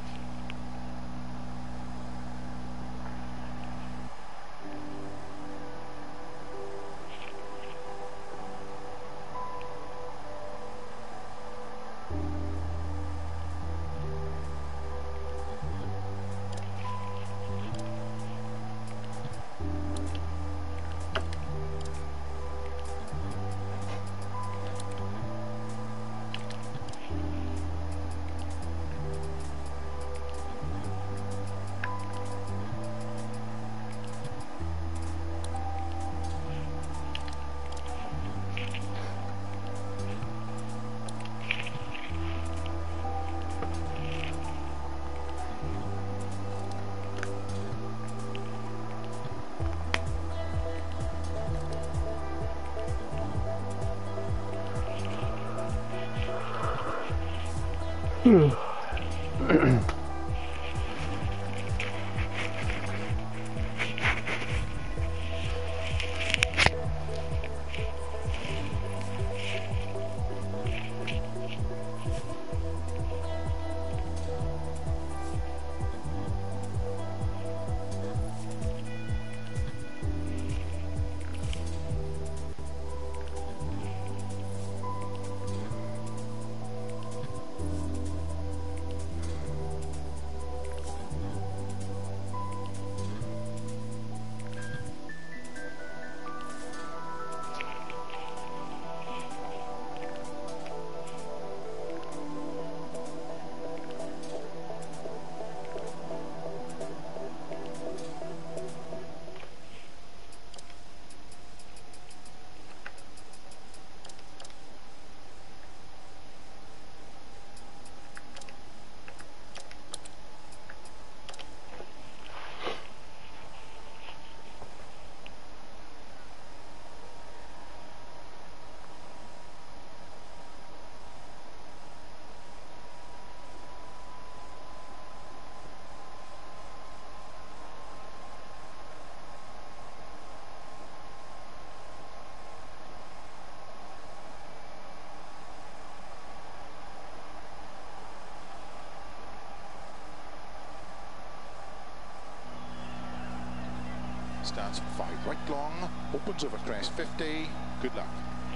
Speaker 3: Starts five right long, opens over crest fifty. Good luck.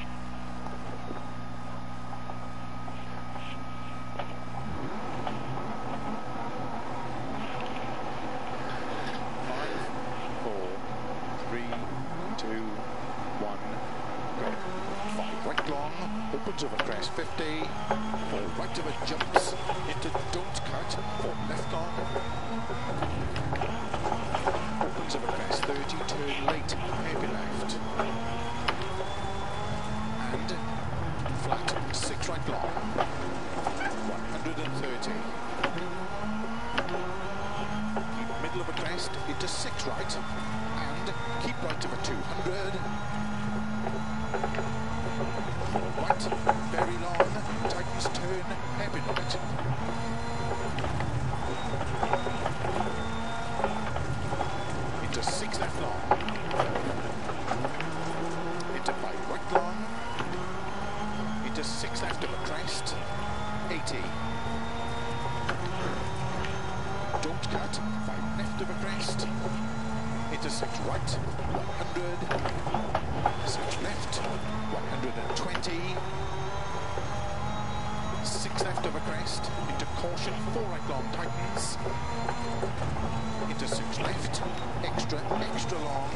Speaker 3: Five, four, three, two, one, go. Five right long, opens over crest fifty. Four right of it jumps into don't cut. Four left long. Opens over crest thirty, turn late, heavy left. And flat, six right long. one hundred thirty. Keep middle of a crest, into six right. And keep right over two hundred. Four right, very long, tightens turn, heavy right. Into six left long. Into five right long. Into six left of a crest. eighty. Don't cut. Five left of a crest. Into six right. one hundred. Six left. one hundred twenty. Six left of a crest. Into caution. Four right long tightens. Into six left, extra, extra long,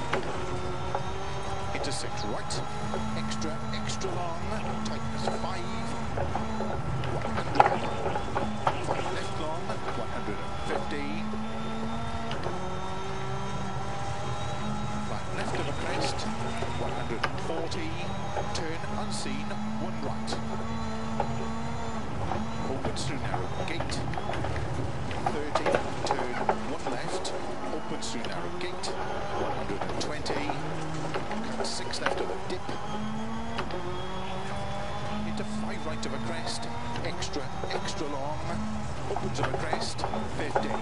Speaker 3: into six right, extra, extra long, tightens five, one hundred, five left long, one hundred fifty, five left of a crest, one hundred forty, turn unseen, one right, opens through narrow gate, thirty, turn one left, opens through narrow gate, one hundred twenty, cut six left of a dip, into five right of a crest, extra, extra long, opens of a crest, fifty,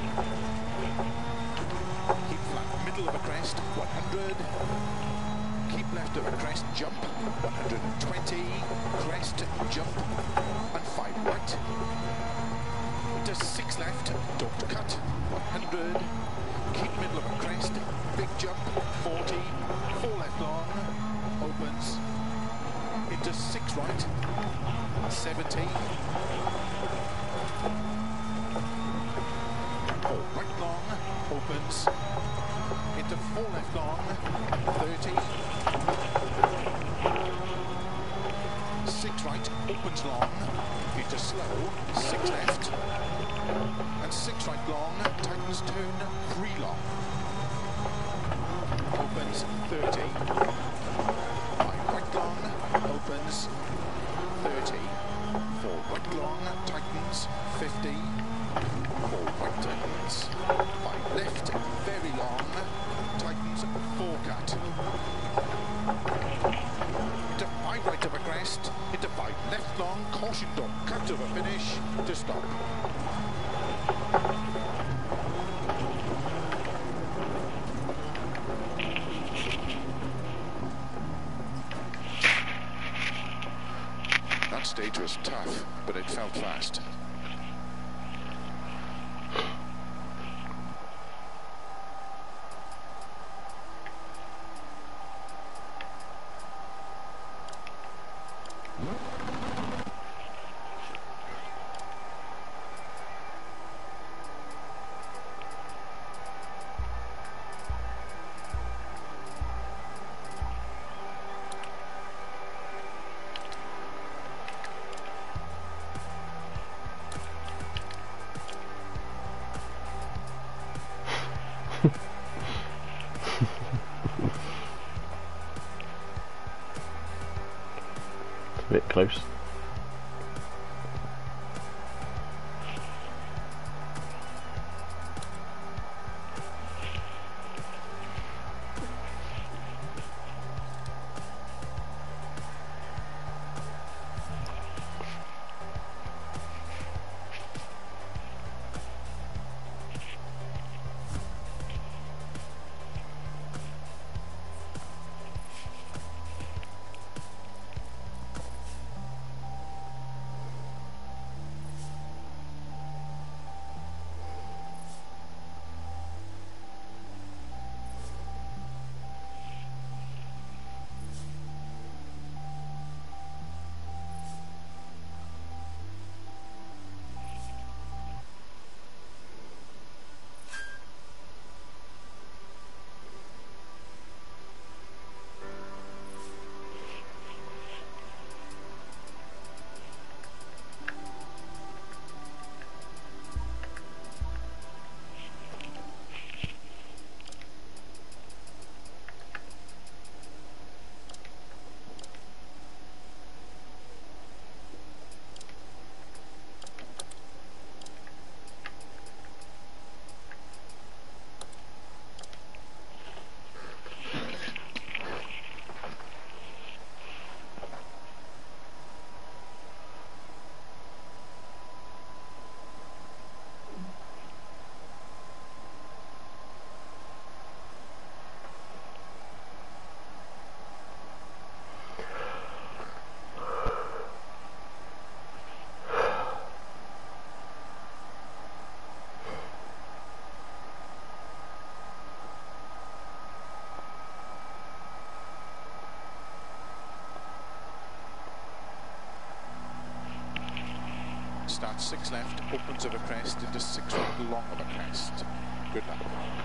Speaker 3: keep flat middle of a crest, one hundred, keep left of a crest, jump, one hundred twenty, crest, jump, and five right, into six left, don't cut, one hundred, keep middle of a crest, big jump, forty, four left long, opens, into six right, seventy, four right long, opens, into four left long, thirty, six right, opens long, into slow, six left, and six right long, tightens turn, three long, opens, thirty, five right long, opens, thirty, four right long, tightens, fifty, four right tightens, five left, very long, tightens, four cut, into five right of a crest, into five left long, caution, don't cut to the finish, to stop. That stage was tough, but it felt fast.
Speaker 2: A bit close.
Speaker 3: Starts six left, opens of a crest into six right long of a crest. Good luck.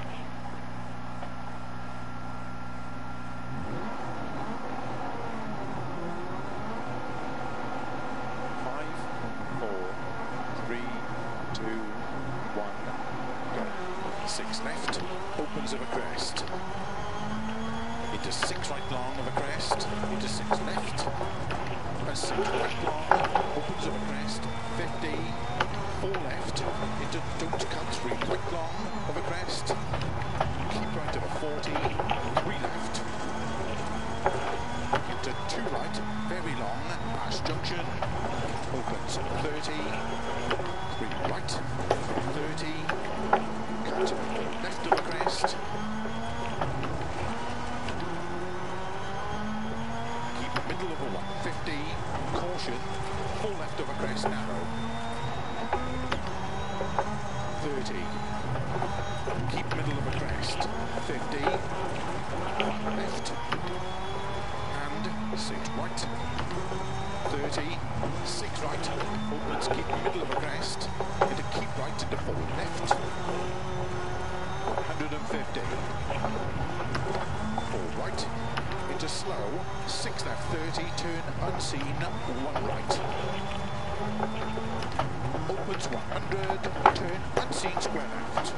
Speaker 3: Five, four, three, two, one, go. Six left, opens of a crest. Into six right long of a crest, into six left. And six right long, opens of a crest, fifty, four left, into don't cut, three right long of a crest, keep right of a forty, three left, into two right, very long, past junction, opens thirty, three right, thirty, cut, left of a crest, keep middle of a one fifty, caution, full left of a crest, narrow, thirty, keep middle of a crest, fifty, one left, and six right, thirty, six right, opens, keep middle of a crest, into keep right into four left, one hundred fifty, four right, into slow, six left, thirty, turn unseen, one right. Opens one hundred, turn unseen, square left.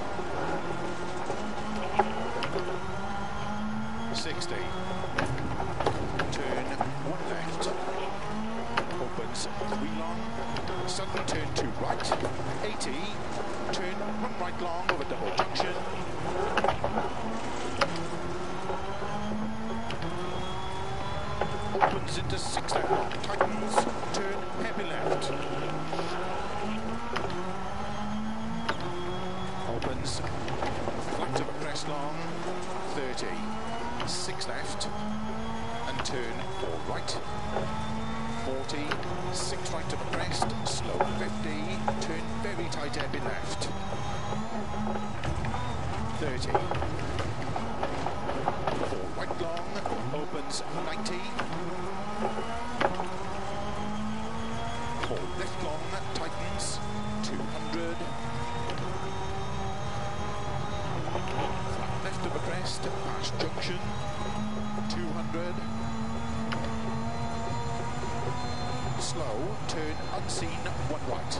Speaker 3: sixty, turn one left. Opens three long, suddenly turn two right. eighty, turn one right long over double junction. Opens into six left long, tightens. tightens, turn heavy left. Opens, flat of a crest long, thirty, six left, and turn four right, forty, six right of a crest, slow fifty, turn very tight heavy left, thirty, four right long, opens ninety, four left long, tightens, two hundred, flat left of a crest, past junction, two hundred, slow, turn unseen, one right,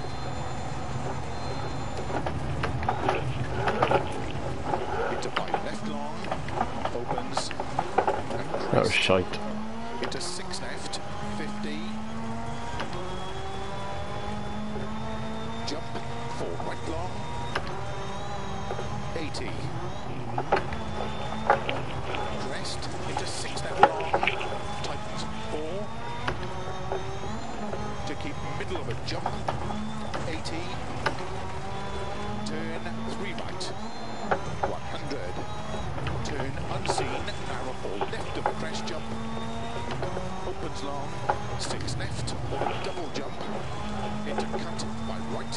Speaker 3: into five left long, opens, and
Speaker 2: That was
Speaker 3: crest,
Speaker 2: shite.
Speaker 3: into six left, fifty, jump, four right long, eighty, crest, into six left long, tightens four, to keep middle of a jump, eighty, turn three right, one hundred, turn unseen, narrow four left of a crest jump, opens long, six left, double jump, into cut by right,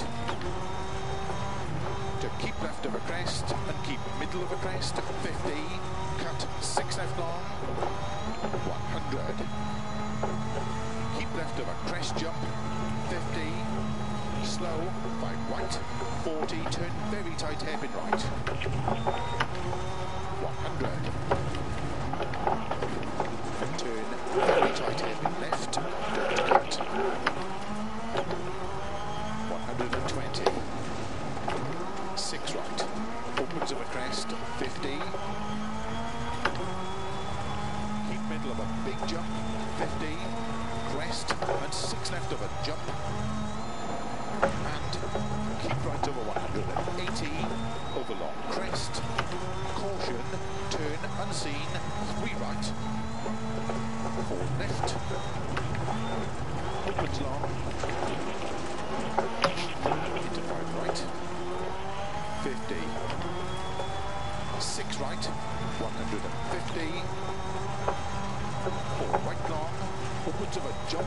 Speaker 3: to keep left of a crest and keep middle of a crest, fifty, cut six left long, one hundred, keep left of a crest jump, fifty, slow, five right, forty, turn very tight hairpin right, one hundred, turn very tight hairpin left, to cut, one hundred twenty, six right, opens of a crest, fifty, keep middle of a big jump, fifty, crest, and six left of a jump, and keep right over one hundred eighty, over long crest, caution, turn unseen, three right, four left, opens long, into five right, fifty, six right, one hundred fifty, four right long, opens of a jump,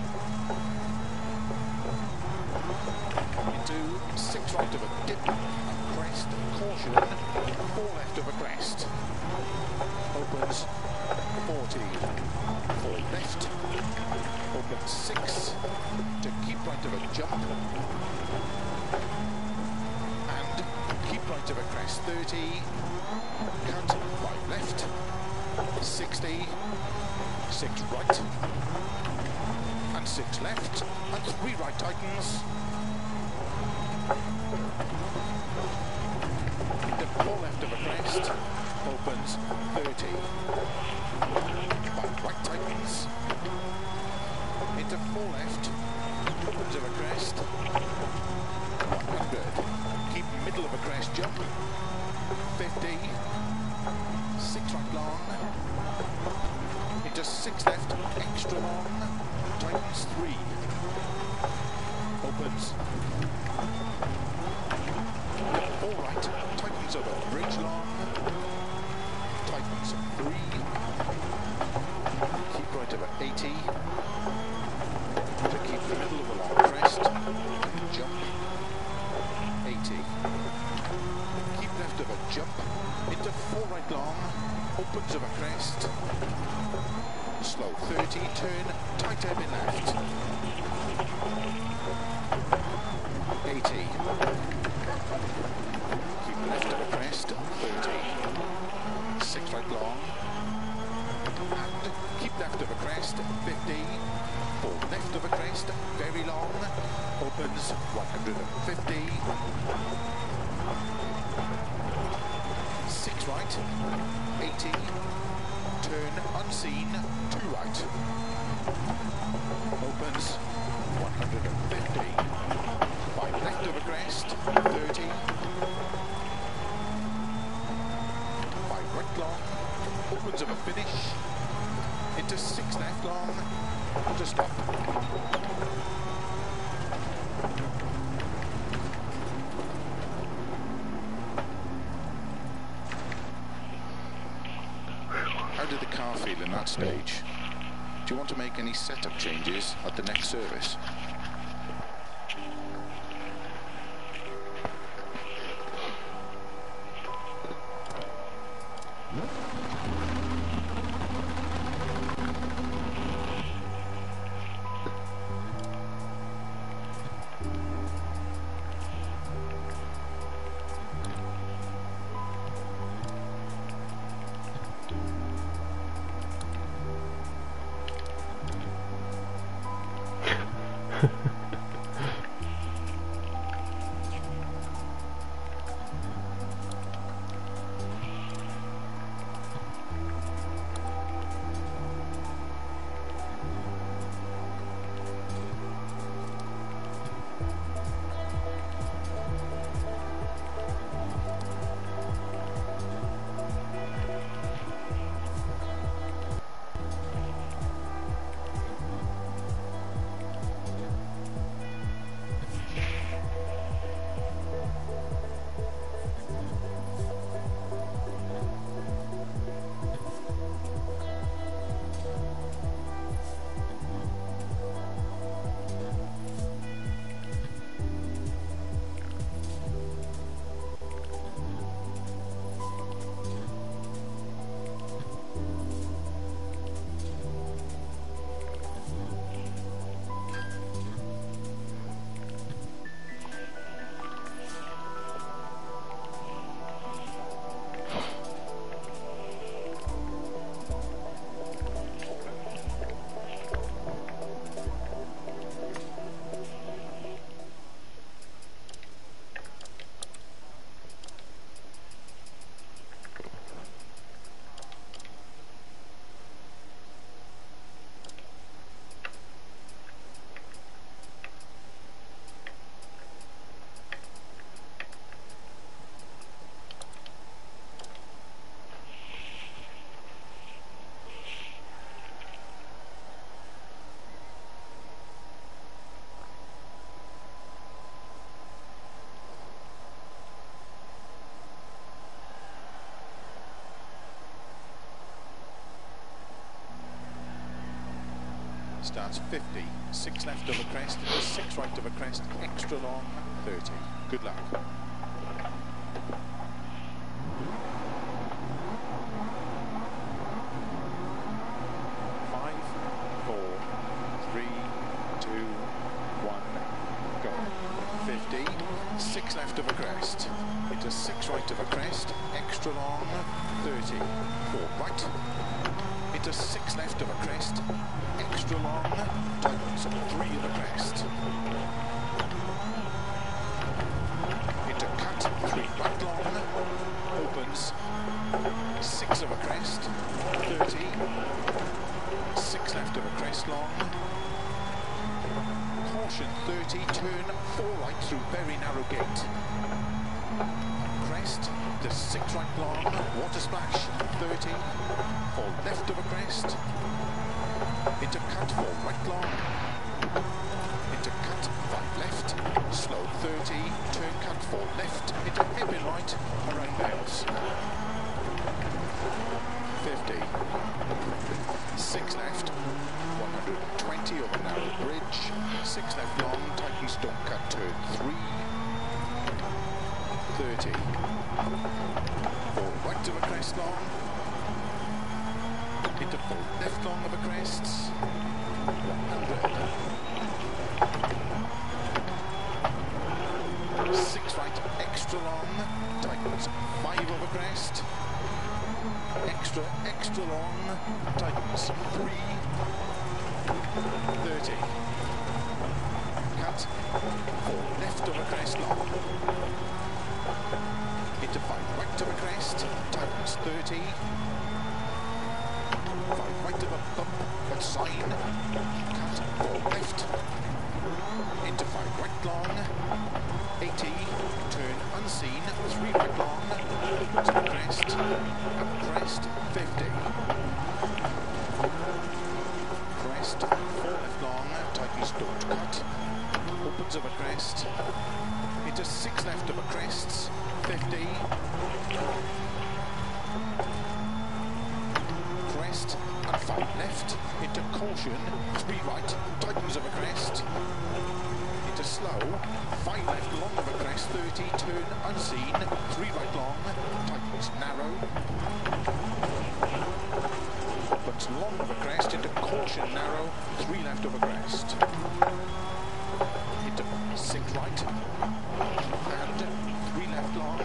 Speaker 3: into six right of a dip, a crest, caution, four left of a crest, opens forty, four left, opens six, to keep right of a jump, and keep right of a crest, thirty, cut, five left, sixty, six right, and six left, and three right tightens, into four left of a crest, opens thirty, five right tightens, into four left, opens of a crest, one hundred, keep middle of a crest jump, fifty, six right long, into six left, extra long, tightens three, opens, four right, tightens over bridge long, tightens three, keep right over eighty, to keep the middle of a long crest, jump, eighty, keep left of a jump, into four right long, opens of a crest, slow thirty, turn, tight heavy left, eighty, keep left of a crest, thirty, six right long, and keep left of a crest, fifty, four left of a crest, very long, opens one hundred fifty, six right, eighty, turn unseen, two right, opens one hundred fifty, five left of a crest, thirty, five right long, opens of a finish, into six left long, to stop. How did the car feel in that stage? Do you want to make any setup changes at the next service? Starts fifty, six left of a crest, six right of a crest, extra long, thirty. Good luck. Five, four, three, two, one, go. fifty, six left of a crest, into six right of a crest, extra long, thirty. Four right, into six left of a crest, extra long, tightens three of a crest. Into cut, three right long, opens, six of a crest, thirty, six left of a crest long, caution thirty, turn four right through very narrow gate. Crest, to six right long, water splash, thirty, four left of a crest, into cut four right long, into cut five left, slow thirty, turn cut four left, into hairpin right, around bales. fifty, six left, one hundred twenty over narrow bridge, six left long, tightens don't cut turn three, thirty, four right of a crest long, into four left long of a crest, one hundred, six right extra long, tightens five of a crest, extra extra long, tightens three, thirty, cut, four left of a crest long, into five right of a crest, tightens thirty, five right of a bump, but sign, cut, four left, into five right long, eighty, turn unseen, three right long, opens the crest, up crest, fifty, crest, four don't cut, opens of a crest, into six left of a crest, fifty, crest and five left, into caution, three right, tightens of a crest, into slow, five left long of a crest, thirty, turn unseen, three right long, tightens narrow, opens long of a crest, into caution narrow, three left of a crest, into six right, and three left long,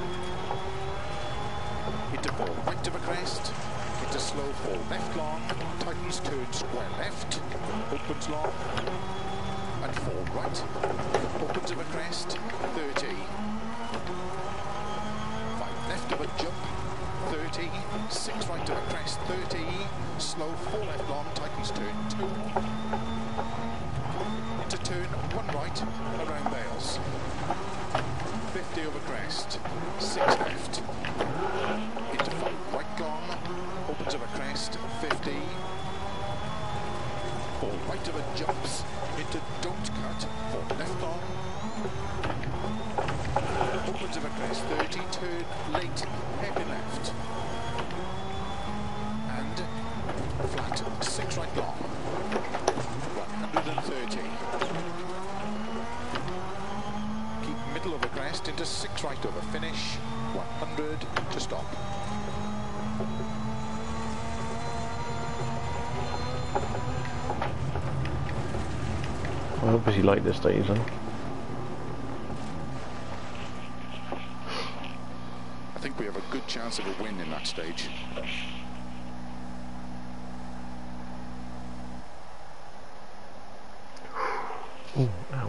Speaker 3: into four right of a crest, into slow four left long, tightens turn square left, opens long, and four right, opens of a crest, thirty, five left of a jump, thirty, six right of a crest, thirty, slow four left long, tightens turn two, into turn one right, around bales, fifty over crest, six left, into five right long, opens of a crest, fifty, four right of a jumps, into don't cut, four left long, opens of a crest, thirty, turn late, heavy left, and flat, six right long, one hundred thirty, keep middle of a crest, into six right over finish, one hundred to stop.
Speaker 2: I obviously like this stage then.
Speaker 3: I think we have a good chance of a win in that stage.
Speaker 2: Oh, ow.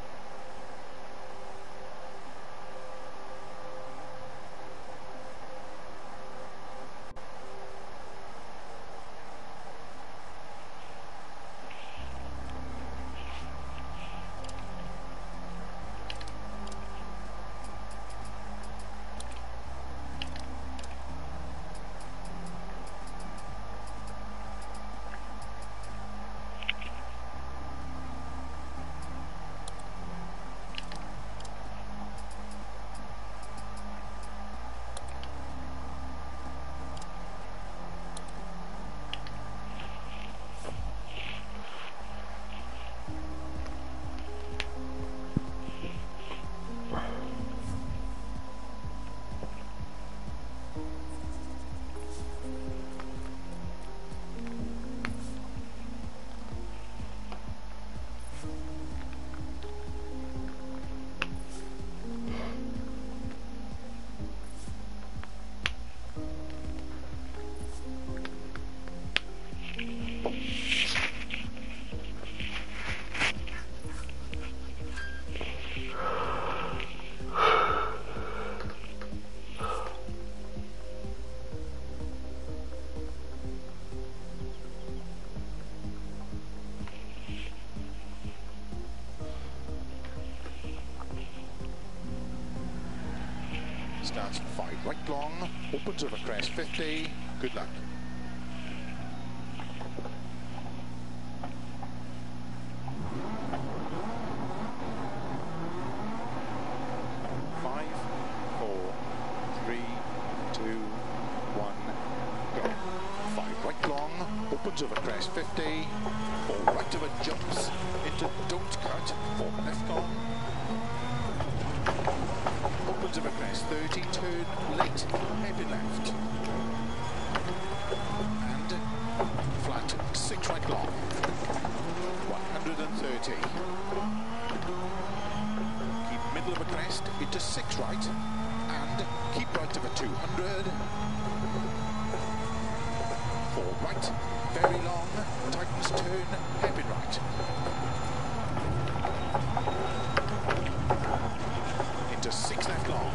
Speaker 3: Starts five right long, opens over crest fifty, good luck. Five, four, three, two, one, go. Five right long, opens over crest fifty, four right over jumps, into don't cut, four left long, opens of a crest, thirty, turn late, heavy left, and flat, six right long, one hundred thirty, keep middle of a crest, into six right, and keep right of a two hundred, four right, very long, tightens turn, heavy right, into six left long,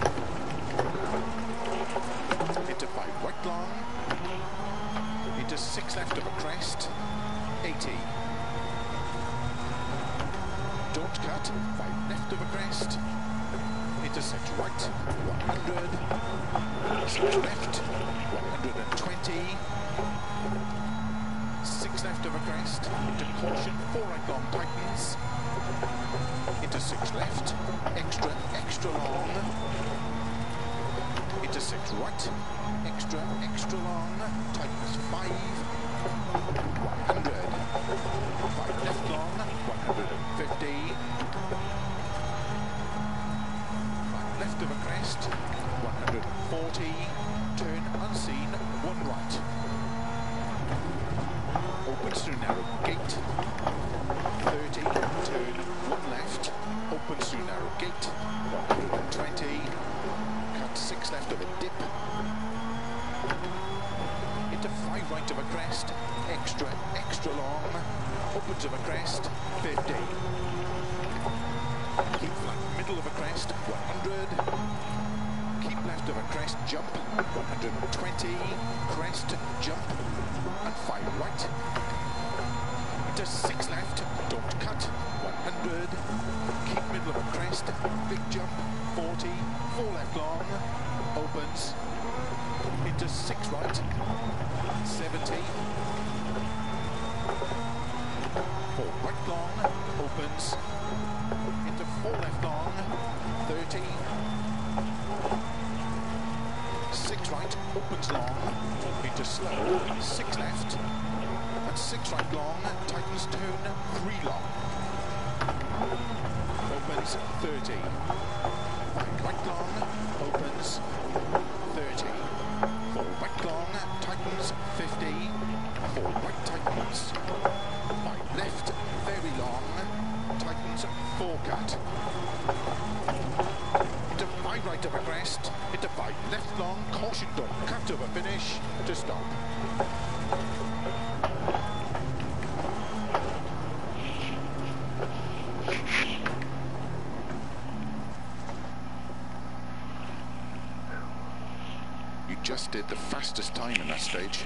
Speaker 3: into five right long, into six left of a crest, eighty, don't cut, five left of a crest, into six right, one hundred, six left, one hundred twenty, six left of a crest, into caution, four right long tightens, into six left, extra, extra long, into six right, extra, extra long, tightens five, one hundred, five left long, one hundred fifty, five left of a crest, one hundred forty, turn unseen, one right. Opens through narrow gate, thirty, turn, one left, opens through narrow gate, one hundred twenty, cut six left of a dip, into five right of a crest, extra, extra long, opens of a crest, fifty, keep flat middle of a crest, one hundred, keep left of a crest, jump, one hundred twenty, crest, jump, and five right, into six left, don't cut, one hundred, keep middle of a crest, big jump, forty, four left long, opens, into six right, seventy, four right long, opens, into four left long, thirty, six right, opens long, into slow, six left, and six right long, tightens turn, three long, opens, thirty, five right long, opens, thirty, four right long, tightens, fifty, four right tightens, five left, very long, tightens, four cut, into five right of a crest, into five left long, caution, don't cut over finish, to stop. You just did the fastest time in that stage.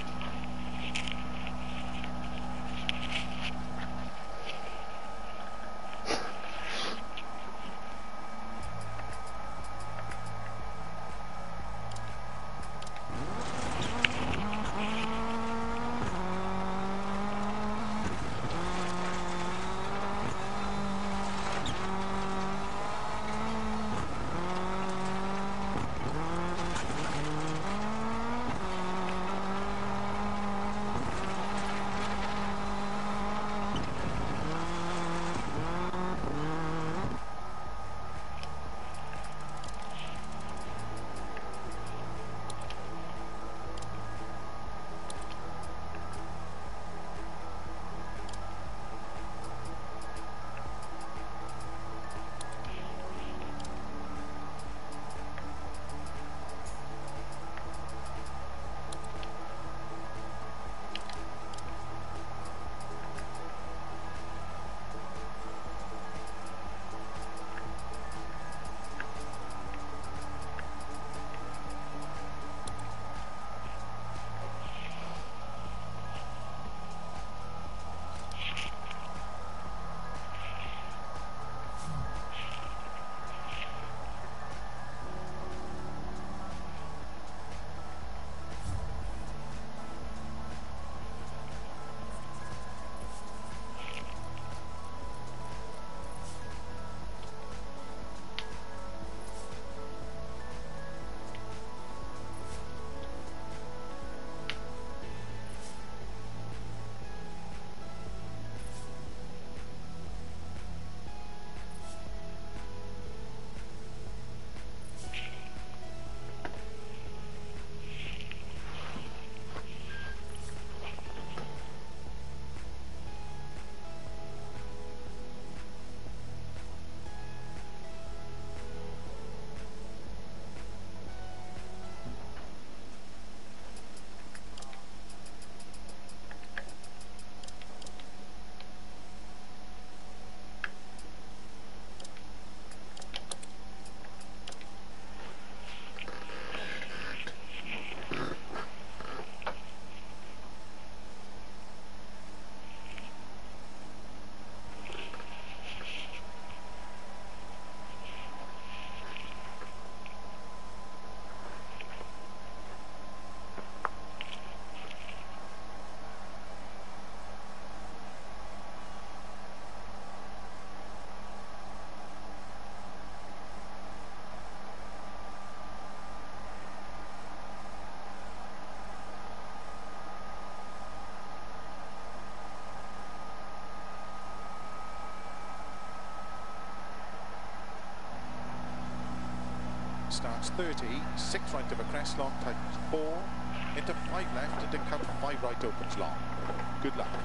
Speaker 3: starts thirty, six right of a crest long, tightens four, into five left, into cut five right, opens long. Good luck.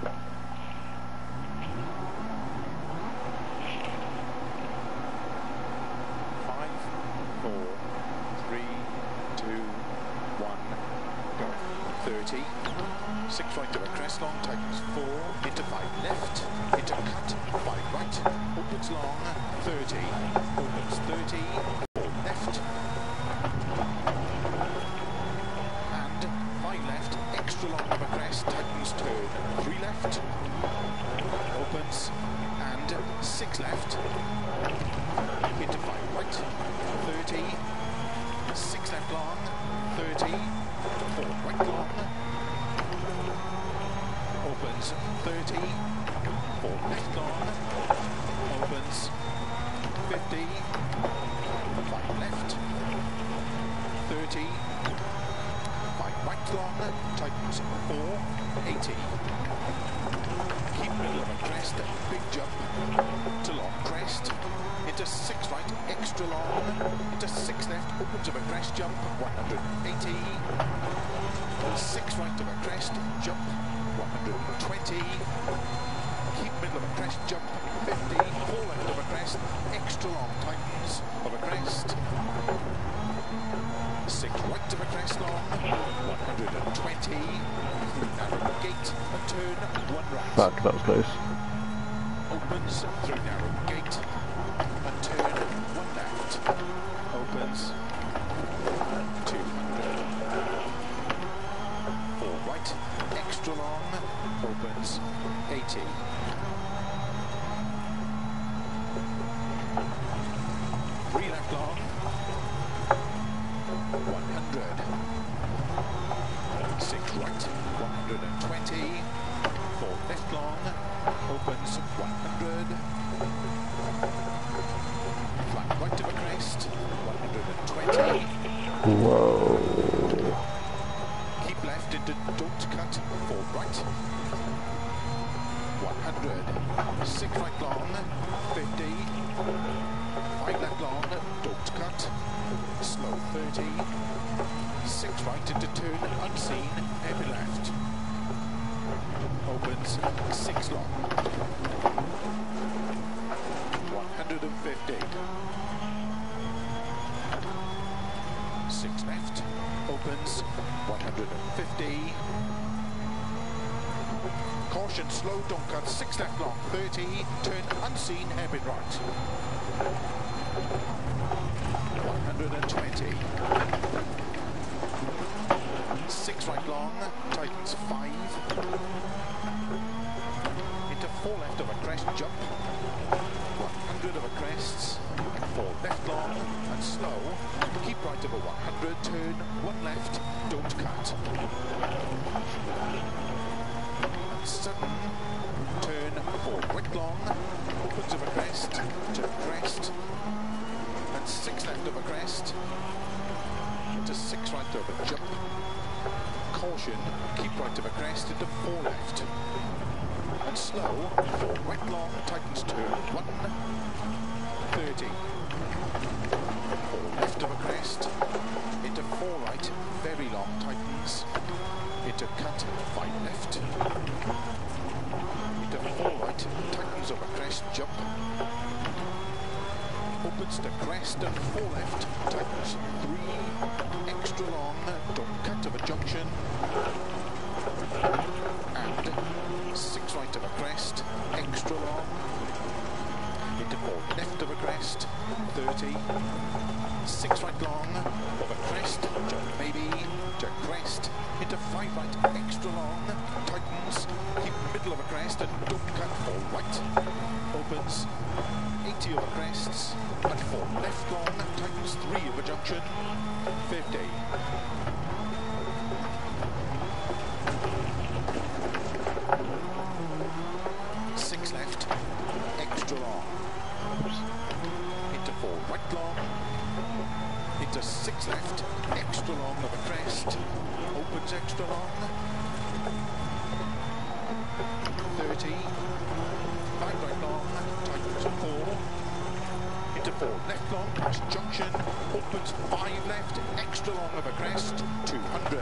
Speaker 3: Five, four, three, two, one, go. thirty, six right of a crest long, tightens four, into five left, into cut, five right, opens long, thirty, opens thirty, four left, and five left, extra long of a crest, tightens turn, three left, opens, and six left, into five right, thirty, six left long, thirty, four right long, opens, thirty, four left long, opens, fifty, five left, thirty, five right long, tightens four, eighty. Keep middle of a crest, big jump, to long crest, into six right, extra long, into six left, opens of a crest jump, one hundred eighty, six right of a crest, jump, one hundred twenty, keep middle of a crest, jump, fifty, four left of a crest, extra long, tightens of a crest, six right of a crest long, one hundred twenty, through narrow gate, and turn, one right.
Speaker 2: Fuck, that was close.
Speaker 3: Opens, through narrow gate, and turn, one left, opens, two hundred, four right, extra long, opens, eighty. Three left long, one hundred. Six right, one hundred twenty. Four left long, opens, one hundred. Flat right of a crest, one hundred twenty.
Speaker 2: Whoa.
Speaker 3: Keep left into don't cut, four right, one hundred, six right long, fifty, five left long, don't cut, slow thirty, six right into turn, unseen, heavy left, opens, six long, one hundred fifty, six left, opens, one hundred fifty, caution, slow, don't cut, six left long, thirty, turn unseen, hairpin right, one hundred twenty, six right long, tightens five, into four left of a crest, jump, one hundred of a crest, four left long, and slow, keep right of a one hundred, turn, one left, don't cut. And sudden, turn, four right long, opens of a crest, to crest, and six left of a crest, into six right of a jump, caution, keep right of a crest, into four left, and slow, four right long, tightens turn, one, thirty, four left of a crest, into four right, very long, tightens, into cut, five left, into four right, tightens of a crest, jump, opens to crest and four left, tightens three, extra long, don't cut of a junction, and six right of a crest, extra long, into four left of a crest, thirty, six right long, of a crest, jump maybe, to crest, into five right, extra long, tightens, keep middle of a crest and don't cut, four right, opens, eighty of a crests, and four left long, tightens three of a junction, fifty. Six left, extra long, into four right long, into six left, extra long of a crest, opens extra long, thirty, five right long, tightens four, into four left long, past junction, opens five left, extra long of a crest, two hundred.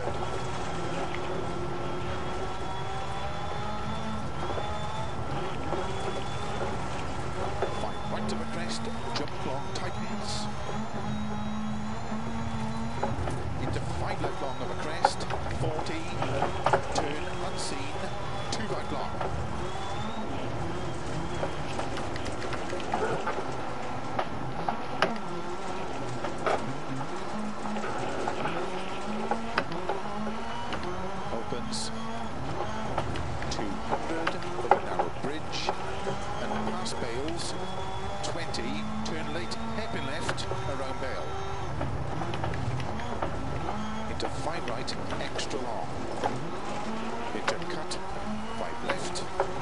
Speaker 3: Five right of a crest, jump long, tightens. Into five left long of a crest, forty, turn unseen, two right long. Opens two hundred over narrow bridge and past Bales, twenty, turn late, hairpin left, around Bale. Into five right, extra long. Into cut, five left.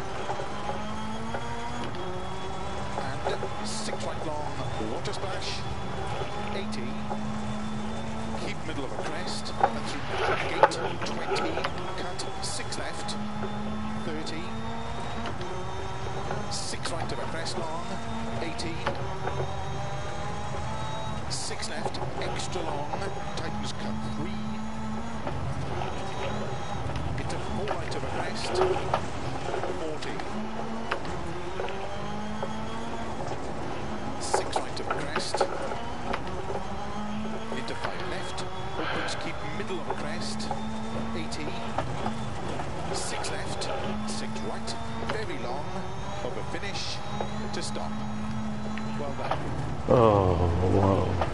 Speaker 3: And six right long, water splash, eighty. Keep middle of a crest, and through gate, twenty, cut, six left, thirty. Six right of a crest long, eighty. Six left, extra long, tightens cut three. Into four right of a crest, forty. Six right of a crest. Into five left, opens, keep middle of a crest, eighty. Six left, six right, very long, over finish, to stop. Well done.
Speaker 2: Oh, whoa.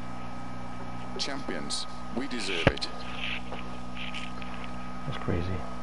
Speaker 3: Champions, we deserve it.
Speaker 2: That's crazy.